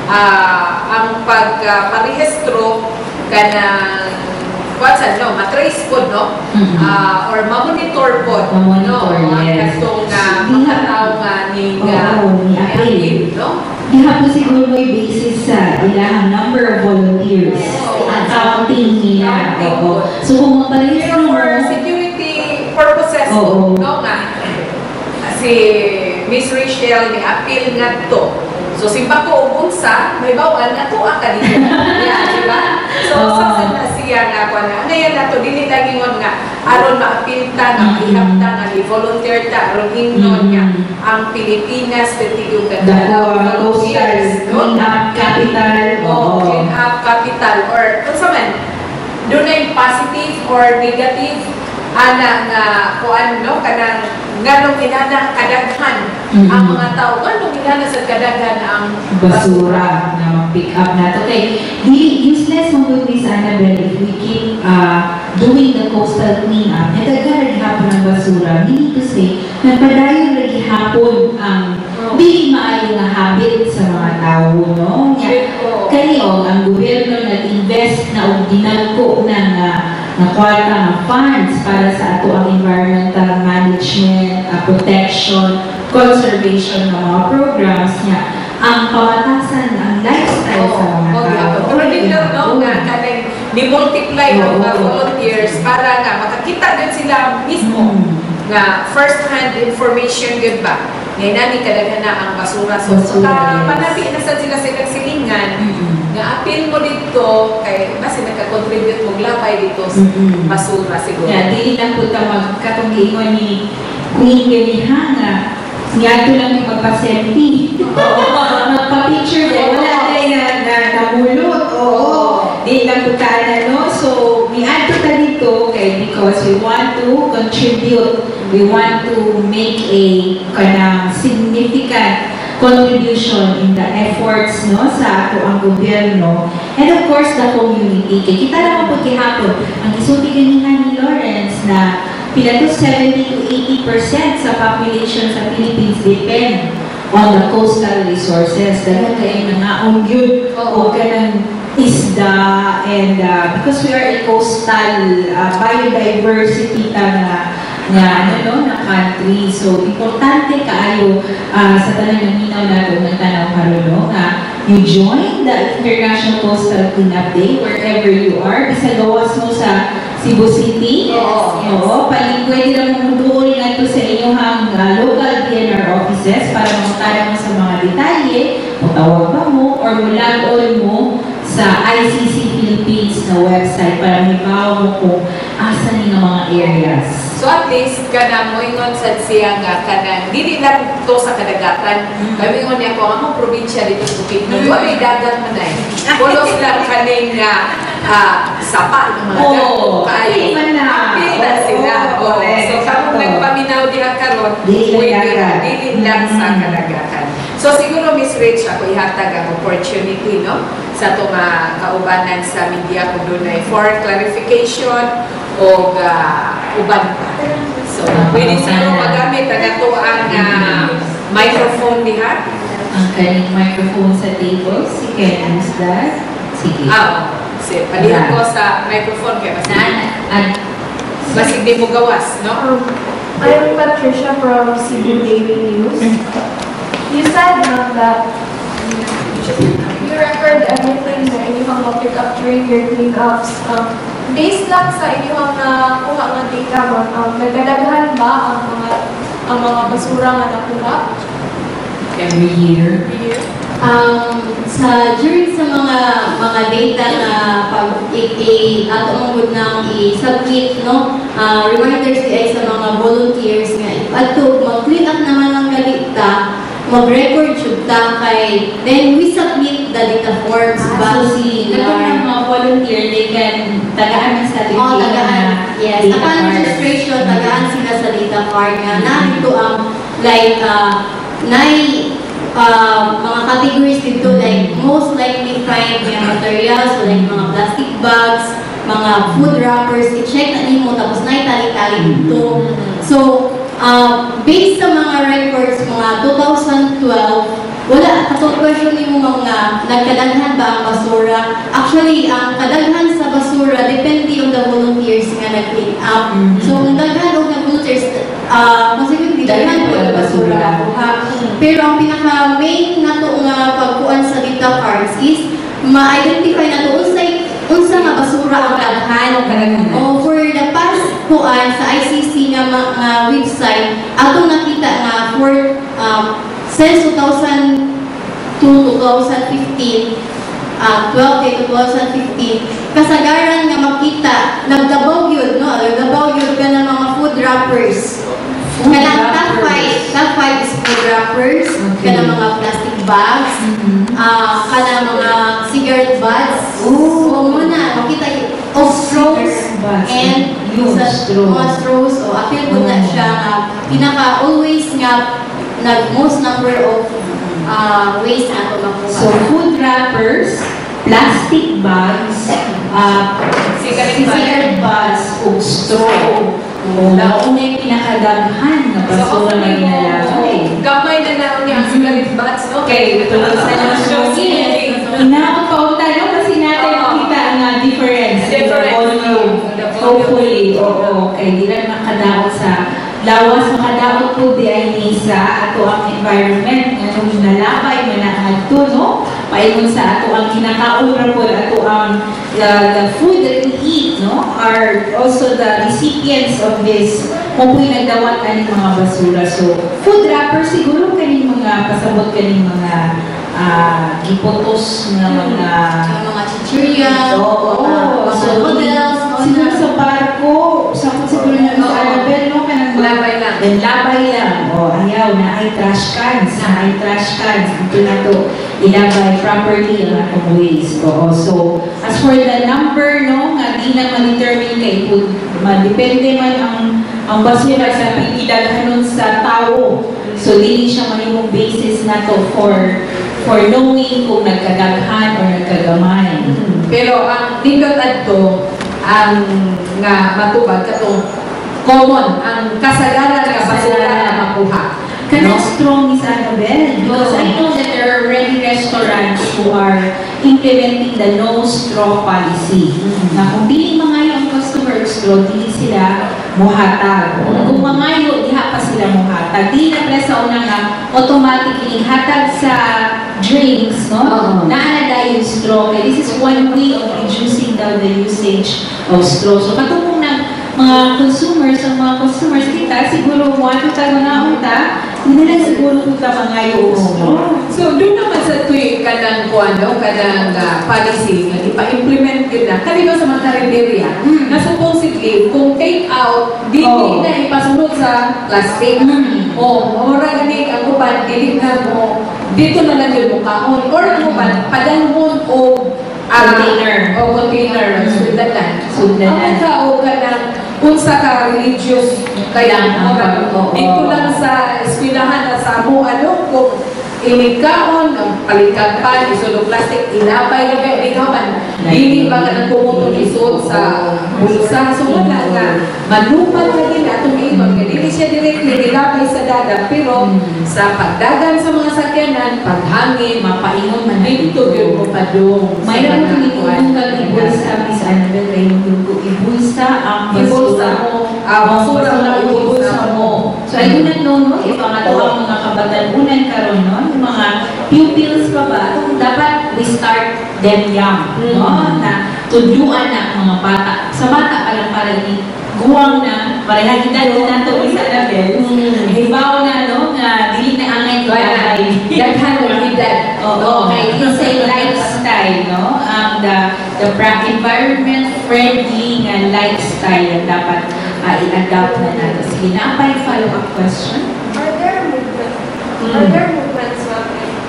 ang pagparehistro kanang what's that no matrace pod no mm-hmm. uh, or ma-monitor pod no yes katong na makataw nga ning apil no gihapon siguro may basis sa ilahang number of volunteers at counting nila so kung magparehistro for security purposes no nga si Miss Rachel ni apil nga to so simpa ko ug unsa may bawal na to ka dito yeah di ba so oh. Sa na siya nga ko na ngayon nato dili lang ingon nga aron maapilta nga ihapta nga ni volunteer ta aron ingnon nga ang Pilipinas pertigo ka daw coastal clean up capital oh clean up capital or unsa man dunay positive or negative ana nga kuan no kanang nganong inana kadaghan Mm-hmm. ang mga tao nganong inana sa kadaghan ang basura na pick up nato kay di useless mo gud ni Annabelle if we keep uh, doing the coastal cleanup and daghan hapon ang basura meaning to say nagpadayon lagi hapon ang dili maayo nga habit sa mga tao no nya kayo ang gobyerno nag-invest na og dinagko na nga na kwarta nga funds para sa ato ang environmental management, uh, protection, conservation ng mga programs niya. Ang pamatasan ang lifestyle sa mga tao. Pero dito no nga kanang ni-multiply ng mga volunteers para nga makakita din sila mismo nga first-hand information good ba? Ngayon namin kadaghan na ang basura. So, panabi na sa sila silang silingan nga apil mo dito kay basi nagka-contribute mong labay dito sa basura siguro. Yeah, dili lang po ka magkatong giingon ni Queen Kapihan nga niyato lang yung magpa-selfie. Magpa-picture din. Wala tayo na namulot. Oo. Dili lang po ka no? So, we add to ka dito kay because we want to contribute. We want to make a kanang significant contribution in the efforts no sa ato ang gobyerno and of course the community. Kaya kita lang po kihapon ang isulti kanina ni Lorenz na pila to seventy to eighty percent sa population sa Philippines depend on the coastal resources. Dahil kayo nangaon yun o kanang isda and uh, because we are a coastal uh, biodiversity ta na nga ano no na country so importante kaayo uh, sa tanang naminaw nato ng tanaw karon no nga you join the International Coastal Cleanup Day wherever you are bisa gawas mo sa Cebu City. Yes, yes. Oo, pwede pwede lang mo doon nga sa inyong uh, local D E N R offices para makatala mo sa mga detalye o tawag ba mo or mula doon mo sa I C C Philippines na website para mabaw mo kung asan yung mga areas. So at least kanang mo ingon sad siya nga kanang dili lang to sa kadagatan. Kami ingon niya ko among probinsya dito sa Bukidnon. Wa may dagat man ay. Pulos lang kaning nga uh, sapa ng mga oh, kayo. Apil na sila. Oh, so kung nagpaminaw diha karon, pwede ra dili lang sa kadagatan. So siguro Miss Rich ako ihatag ang opportunity no sa itong uh, kaubanan sa media kung doon ay for clarification o uh, uban pa. So pwede siguro magamit ang ito ang uh, microphone diha. Ang kaning microphone sa table, si Ken use that. Sige. Ah, sige. Palihan ko sa microphone kaya basta basig di mo gawas, no? Um, I'm Patricia from Cebu Daily News. You said um, that you record everything na inyong mag-pick up during your cleanups. Um, based lang sa inyong nakuha uh, ng data mo, um, nagdadaghan ba ang mga ang mga basura nga nakuha? Every year. Every year? Um, sa during sa mga mga data na pag ato mong nang i-submit no uh, reminders di ay sa mga volunteers nga ato mag-clean up naman ng galita mag-record jud ta kay then we submit the data forms Ah, back so si sila mga volunteer they can tagaan sa ating oh tagaan yes data upon cards. registration tagaan sila sa data card nga narito ang like uh, nai Uh, mga categories dito like most likely find mga materials so like mga plastic bags, mga food wrappers, i-check na nimo tapos na itali-tali dito. So, uh, based sa mga records mga two thousand twelve, wala, katong question nimo mga nagkadaghan ba ang basura? Actually, ang kadaghan sa basura depende on the volunteers nga nag-clean up. Mm-hmm. So, kung daghan o nag-volunteers, uh, posibleng daghan po ang basura. Ha? Pero ang pinaka-main nato nga pagkuan sa data cards is ma-identify nato unsay unsa nga basura ang daghan. O for the past kuan sa I C C nga mga website, ato nakita nga for um, since two thousand two to twenty fifteen, uh, twelve to twenty fifteen, kasagaran nga makita, nagdabaw yun, no? Nagdabaw yun ka ng mga food wrappers. Kanang top five, top five is food wrappers, okay. Kanang mga plastic bags, mm-hmm. uh, kanang mga cigarette butts. Oh, so, muna, makita yun. Of straws, bats. And Yung sa straw. mga straws, so appeal ko na siya nga pinaka-always nga nag-most number of uh, ways na ito makuha. So, food wrappers, plastic bags, uh, cigarette bags, o straw. O, nauna yung pinakadaghan na basura na inalagay. Gamay na naon niya ang cigarette butts, no? Okay, tulad sa nyo straw. Inaakaw tayo kasi natin makita ang difference. Difference. Hopefully, oo. Kaya di lang makadaot sa lawas, makadaot po di ay nisa ato ang environment. Anong nalabay, manaad to, no? Paingon sa ato ang kinakaon po, ato ang the, the food that we eat, no? Are also the recipients of this kung po'y nagdawat ka ng mga basura. So, food wrapper siguro kaning mga pasabot kaning mga uh, gipotos ng mga Yung mga chichirya, oo, mga so, models, siguro sa barko, sa siguro na sa Arabel, no? Kanang Labay lang. Then, labay lang. O, ayaw, na ay trash cans. Na ay trash cans. Ito na to, ilabay properly ang atong waste. Oo. So, as for the number, no, nga di na ma-determine kay kung ma-depende man ang ang basura sa pagidaghanon sa tao. So, dili siya mahimong basis na to for for knowing kung nagkadaghan or nagkagamay. Pero ang dindot adto ang nga matubag katong common ang kasagaran nga basura na makuha. Kind of strong, Miss Annabelle, because I know that there are already restaurants who are implementing the no straw policy. Na kung dili mangayo ang customer straw, dili sila muhatag. Kung mangayo, diha pa sila muhatag. Di na pala sa una nga, automatically hatag sa drinks, no? Uh-huh. Naana yung straw. Kaya this is one way of reducing down the usage of straw. So katong na mga consumers, ang mga consumers kita, siguro mo ato tayo na unta, hindi na siguro kita mangayo o straw. So, doon naman sa tuwing kanang kuan, no, kanang uh, policy nga ipa-implement yun na, kanino sa mga karinderya, Mm. na supposedly, kung take out, di Oh. na ipasunod sa plastic. Mm. O, mura gani, ang uban, dili na mo, dito na lang yung mukhaon. Or ang uban, padalhon o ah, Container. O container, Mm. sudlanan. Sudlanan. Ang ka o kanang, kung sa ka-religious, kaya Lang, mura, oo. dito lang sa eskwelahan na sa mo, ano, kung imikaon, ang palikagpan, isulong plastic, inapay na kayo, ikaw man, hindi ba ka nang pumutong isuot sa bulsa? So, wala nga, manupan na din atong ibang, hindi siya directly nilapay sa dada, pero sa pagdagan sa mga sakyanan, paghangin, mapaingon man dito, yun mo pa doon. Mayroon kami kung kag-ibulsa, Miss Annabelle, kayo yung ibulsa ang Ibulsa mo, ang basura mo, ibulsa mo. So, I do not know, no, if ang ato ang mga kabatalunan karon, no, yung mga pupils pa ba, dapat we start them young, no, na tudluan na ang mga bata. Sa bata pa lang para ni guwang na, para nakita din na ito, Miss Annabelle, hibaw na, no, na dili na angay ko ay Daghan ng edad. Oo, okay. It's a lifestyle, no? Um, the the pra- environment-friendly nga lifestyle na dapat uh, i-adapt na natin. Sige, na pa yung follow-up question? Are there movements? Are there movements na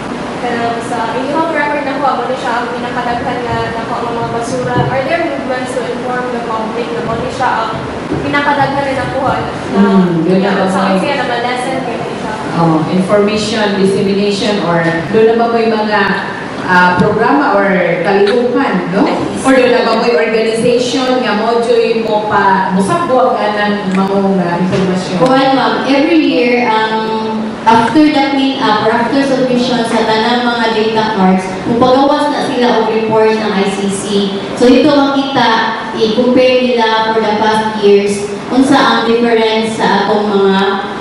kanang sa inyong record na ko, ano siya ang pinakadaghan na nako ang mga basura? Are there movements to inform the public na ano siya ang pinakadaghan na nakuha? Na Mm, yun na ba sa sa- kaya naman lesson kaya siya? Oh, information dissemination or doon na ba may mga ah, programa or kalihukan, no? Or doon na ba may organization nga mo joy mo pa musabwag ng mga uh, informasyon? Kuhan ma'am, every year, um, after the clean up or after submission sa tanang mga data cards, mupagawas na sila og report ng I C C. So ito makita, i-compare nila for the past years unsa ang difference sa atong mga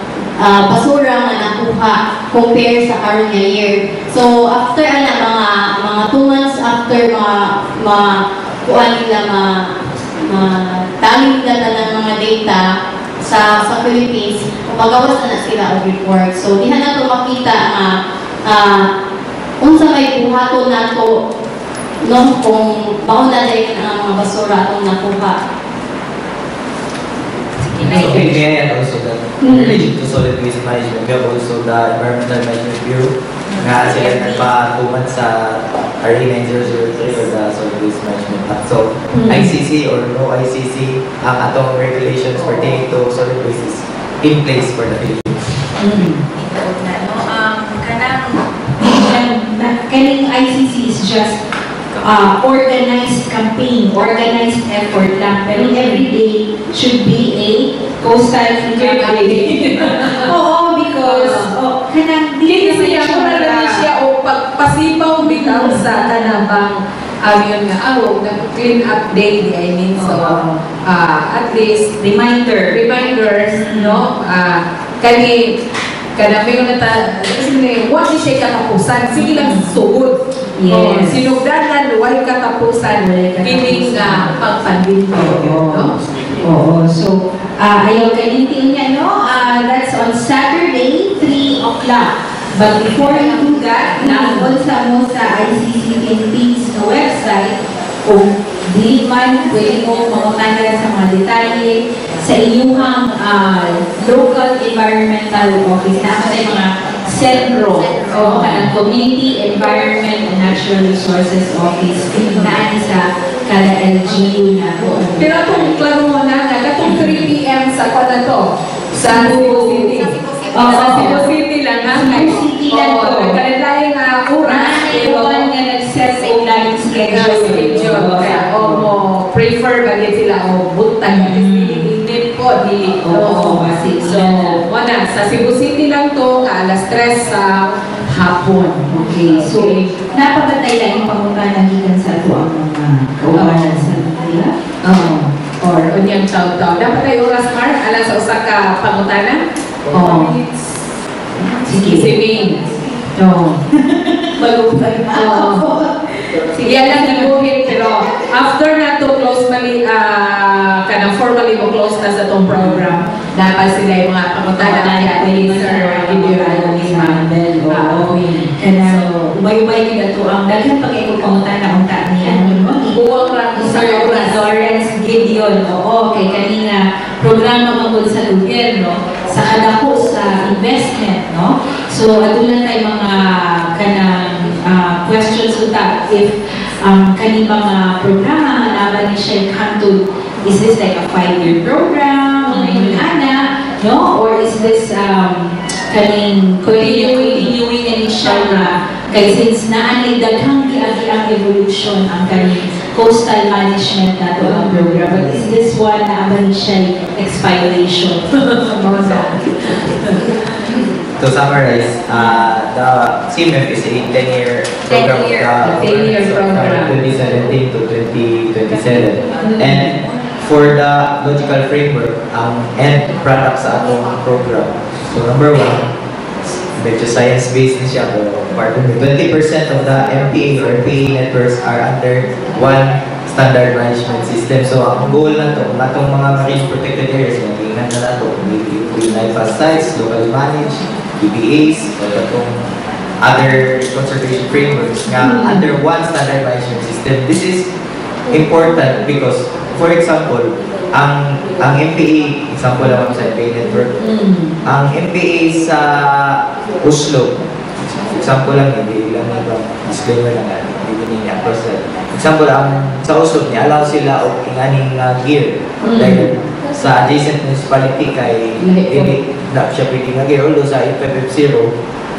uh, basura nga nakuha compare sa karon nga year. So after ana mga mga two months after mga ma kuan nila ma ma tally nila tanang mga data sa sa Philippines, magawas na, na sila og report. So diha na to makita nga uh, unsa may buhaton nato no kung baon na dahil ang mga basura atong nakuha. Okay, kaya yan also that related to solid waste management. We have also the Environmental Management Bureau nga sila nagpatuman sa R A nine zero zero three or the Solid Waste Management Act. So, mm. I C C or no I C C, ang atong regulations pertaining to solid waste is in place for the Philippines. Mm. Um, kanang, kaning I C C is just uh, organized campaign, organized effort lang. Pero every day should be a coastal cleanup day. Oo, because oh, kanang hindi siya para lang siya o pagpasipaw bitaw sa kanabang um, yun nga, oh, nag-clean up day, I mean, so uh, at least reminder reminders, no? Uh, kani kanami yung nata, kasi wala siya katapusan, sige lang sugod. Yes. Oh, sinugdanan, wala katapusan, kining uh, pagpandinto. No? Oo. So, uh, ayaw kalintin niya, no? Uh, that's on Saturday, three o'clock. But before you do that, naabot sa mo sa I C C Philippines na website, kung di man, pwede mo mautanda sa mga detalye sa inyong uh, local environmental office. Dapat ay mga Sentro, o kanang Community Environment and Natural Resources Office na sa kada L G U na po. Pero itong klaro mo na nga, itong three p m sa kwa na to, sa Cebu City. Oh, sa Cebu City lang ha? Cebu City lang to. Kaya nga oras. Naiwan nga nag-set o laging schedule. Kaya o mo prefer ba din sila o butang hindi po, di Oo, kasi so, wala, sa Cebu City lang to, alas tres sa hapon. Okay, so napabatay lang yung pangunta gikan sa ito ang mga kaubanan sa nila. Oo. Or unyang taw-taw. Dapat ay oras, Mark, alas sa usa ka pangutanan? Oo. Sige. Sige. Oo. Malupay na ako. Sige, lang ibuhin, pero after na to close mali, uh, kanang formally mo close na sa itong program, dapat sila yung mga pangutanan kaya ni Sir Gideon ni Mandel. Oo. Kanang ubay-ubay kita to ang daghang pag-ikot pangutanan unta niya. Buwang lang Sir Lorenz, Gideon. Oo, kay kanina programa mangod sa gobyerno sa kadako sa investment, no? So, adulan tayo mga kanang uh, questions uta if um, kanina mga programa hanaban ni siya kanto, is this like a five-year program, mm-hmm. ana, no? Or is this um, kaning continuing, continuing na ni siya na kay since naanay daghang giagi-ang evolution ang kaning coastal management na ito ang program. But is this one na ba ni siya expiration? To summarize, uh, the C M E M P is a ten-year program ten year program twenty seventeen to twenty twenty-seven. And for the logical framework, ang um, end product sa atong program. So number one, medyo science-based na siya, pero part of it. twenty percent of the M P A or M P A networks are under one standard management system. So ang goal na ito, natong mga marine protected areas, nagingnan na na ito, with life sites, local managed, D B As, or itong other conservation frameworks nga mm-hmm. under one standard management system. This is important because, for example, ang ang M P A, example lang sa M P A network, mm-hmm. ang M P A sa Oslo, example lang, hindi lang ito, disclaimer lang, hindi niya, example, ang sa Oslo, niya allow sila o inganing uh, gear, mm-hmm. dahil sa adjacent municipality kay hindi na siya pwede nga gear, although sa F F zero,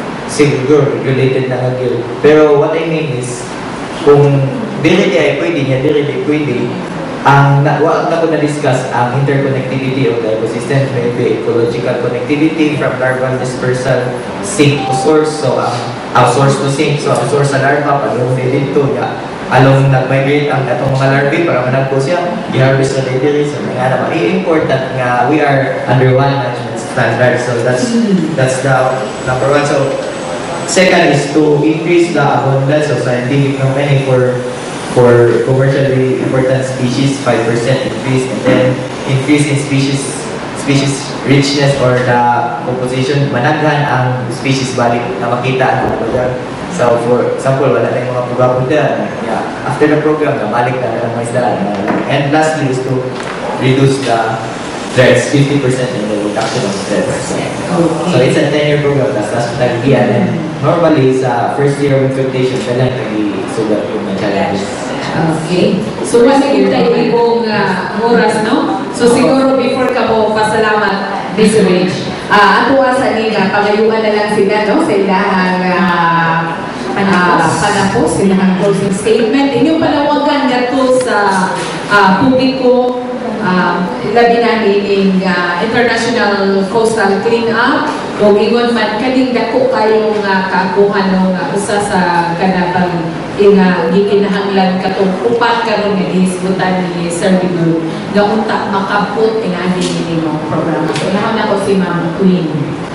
siguro related na nga gear. Pero what I mean is, kung dire ay pwede niya, dire di pwede, ang na, na ko na-discuss ang interconnectivity of the ecosystem, maybe ecological connectivity from larval dispersal sink to source. So, ang uh, source to sink, so ang source sa larva, palong dito niya, along nag-migrate ang atong mga larvae para managpo siya, i-harvest na dito. So, nga naman, i-important nga we are under one management standard. So, that's that's the number one. So, second is to increase the abundance of scientific company for for commercially important species, five percent increase, and then increase in species species richness or the composition, managhan ang species balik na makita ang mga lugar. So, for example, wala na yung mga puga-puga. Yeah. After the program, balik na ng mga isda. And lastly is to reduce the threats, fifty percent in the reduction of stress. Okay. So it's a ten-year program, that's hospitality, and normally sa first year of implementation, kailangan nag-sulat yung mga challenges. Okay. So, wala yung tayo ibong uh, oras, no? So, siguro before ka mo pasalamat, Miss Rich, uh, ato sa nila, pangayuan na lang sila, no? Sa ilahang uh, uh, panapos, ilahang closing statement. Inyong panawagan gato sa uh, publiko, uh, labi na nining uh, International Coastal Cleanup, o ingon man, kaling dako kayong uh, kakuhan ng uh, usa sa kanapang ina gikinahanglan katong upat karon nga gihisgutan ni Sir Gideon nga unta makabot ingani ni mga programa. So lahat na ko si Ma'am Queen.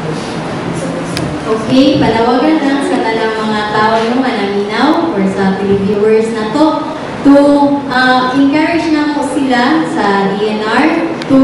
Okay, panawagan lang sa tanang mga tao no manaminaw or sa televiewers na to to uh, encourage na mo sila sa D E N R to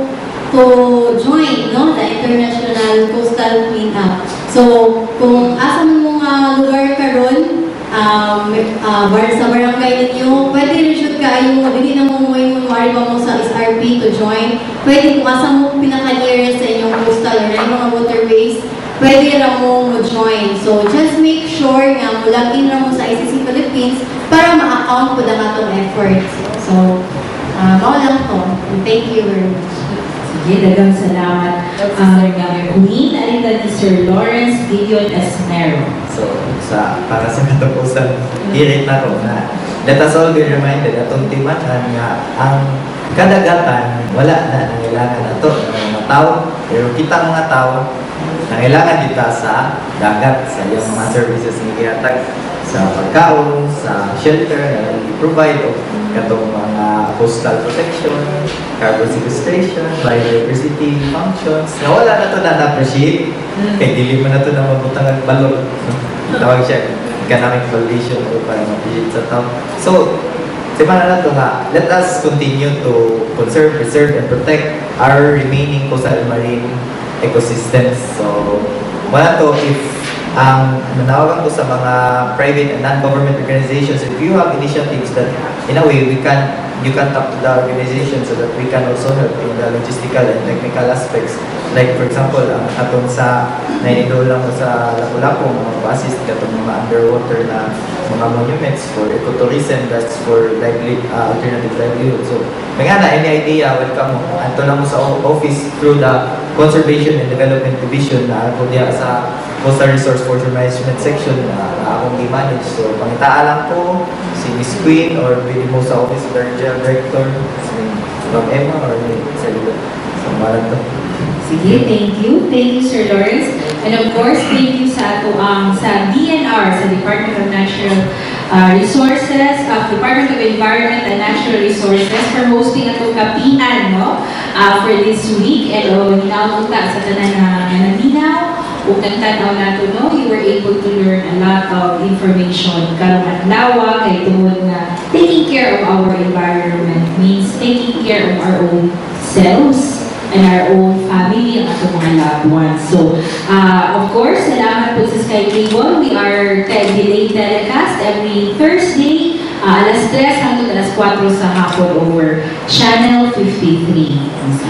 to join no the International Coastal Cleanup. So kung asa mo mga lugar karon um, uh, bar sa barangay ninyo, pwede rin shoot kayo, hindi na mo mo yung mawari mo sa S R P to join. Pwede kung asa mo pinaka-nearest sa inyong coastal or na mga waterways, pwede na mo mo-join. So just make sure nga mulagin na mo sa I C C Philippines para ma-account po na itong efforts. So, uh, mao lang to. Thank you very much. Sige, dagang salamat. Um, Queen, alita ni Sir Lorenz, Gideon, Esmero. So, sa para sa katapusan, hirit na ko na let us all be reminded atong timanan nga ang kadagatan wala na nangailangan na ito ng mga tao, pero kita mga tao nangailangan kita sa dagat, sa iyong mga services na ihatag sa pagkaon, sa shelter na i-provide o katong mga coastal protection, carbon sequestration, biodiversity functions na wala na ito na na-appreciate kaya dili mo na ito na mabutang ang balon. Tawag siya economic validation o para ma-appreciate sa tao. So, semana na ito nga, let us continue to conserve, preserve, and protect our remaining coastal marine ecosystems. So, wala to if ang um, manawagan ko sa mga private and non-government organizations, if you have initiatives that in a way we can you can talk to the organization so that we can also help in the logistical and technical aspects. Like for example, ang um, atong sa nainidol lang ko sa Lapu-Lapu, mga pa-assist katong mga underwater na mga monuments for ecotourism, that's for lively, uh, alternative livelihood. So, may nga na, any idea, welcome mo. Anto lang mo sa office through the Conservation and Development Division na ako diya sa Coastal Resource Portion Management Section na, na akong i-manage. So, pangitaan lang po si Miss Queen or pwede mo sa office of the Regional Director, si Ma'am Emma or ni Cebu. So, maraming to. Sige, thank you. Thank you, Sir Lorenz. And of course, thank you sa ato um, sa D E N R, sa Department of Natural uh, Resources, uh, Department of Environment and Natural Resources for hosting ato Kapihan, no? Uh, for this week. And oh, hinaupunta sa tanan na naminaw. Kung nagtanaw nato, no? You were able to learn a lot of information. Karong adlaw, kay tungod na taking care of our environment means taking care of our own selves and our own family, ang atong mga loved ones. So, uh, of course, salamat po sa Sky Cable. We are delayed telecast every Thursday, uh, alas tres hanggang alas kwatro sa hapon over Channel fifty-three.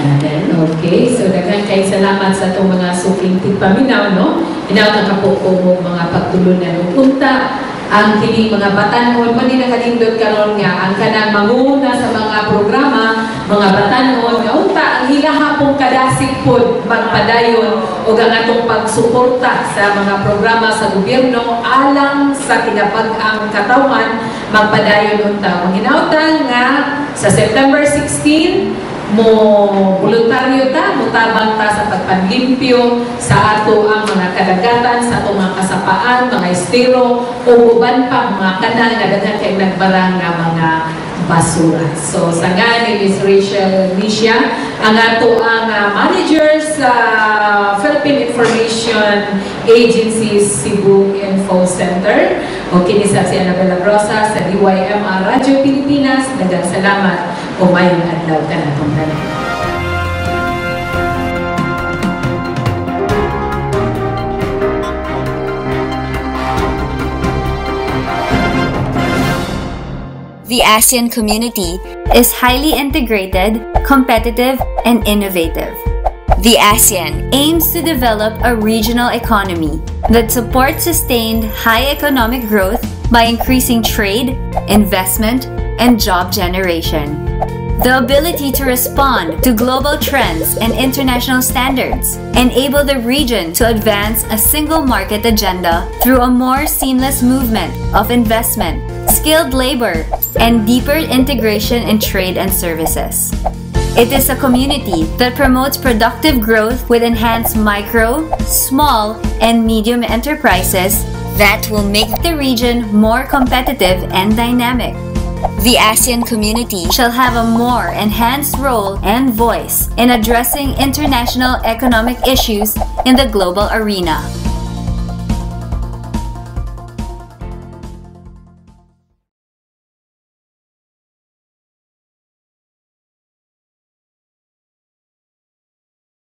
Okay, so daghan kay salamat sa itong mga suking tigpaminaw, no? Inaw ka po po mo mga pagtulunan o punta ang kining mga batanon, pwede na kalindot karon nga ang kanang manguna sa mga programa, mga batanon, nga unta ang hilahapong kadasig po magpadayon o ang atong pagsuporta sa mga programa sa gobyerno alang sa kinapag-ang katawan, magpadayon unta. Ang ginautan nga sa September sixteen, mo voluntaryo ta, mo tabang ta sa pagpanlimpyo sa ato ang mga kadagatan, sa ato mga kasapaan, mga estero, o uban pa mga kanal nga daghan kay nagbarang nga mga basura. So sa nga ni Miss Rachel Nisha, ang ato ang uh, manager sa uh, Philippine Information Agency Cebu Info Center, o kinisa si Annabella Rosa sa D Y M R Radyo Pilipinas. Daghang salamat o mayong adlaw ka na itong tanan. The ASEAN community is highly integrated, competitive, and innovative. The ASEAN aims to develop a regional economy that supports sustained high economic growth by increasing trade, investment, and job generation. The ability to respond to global trends and international standards enable the region to advance a single market agenda through a more seamless movement of investment, skilled labor, and deeper integration in trade and services. It is a community that promotes productive growth with enhanced micro, small, and medium enterprises that will make the region more competitive and dynamic. The ASEAN community shall have a more enhanced role and voice in addressing international economic issues in the global arena.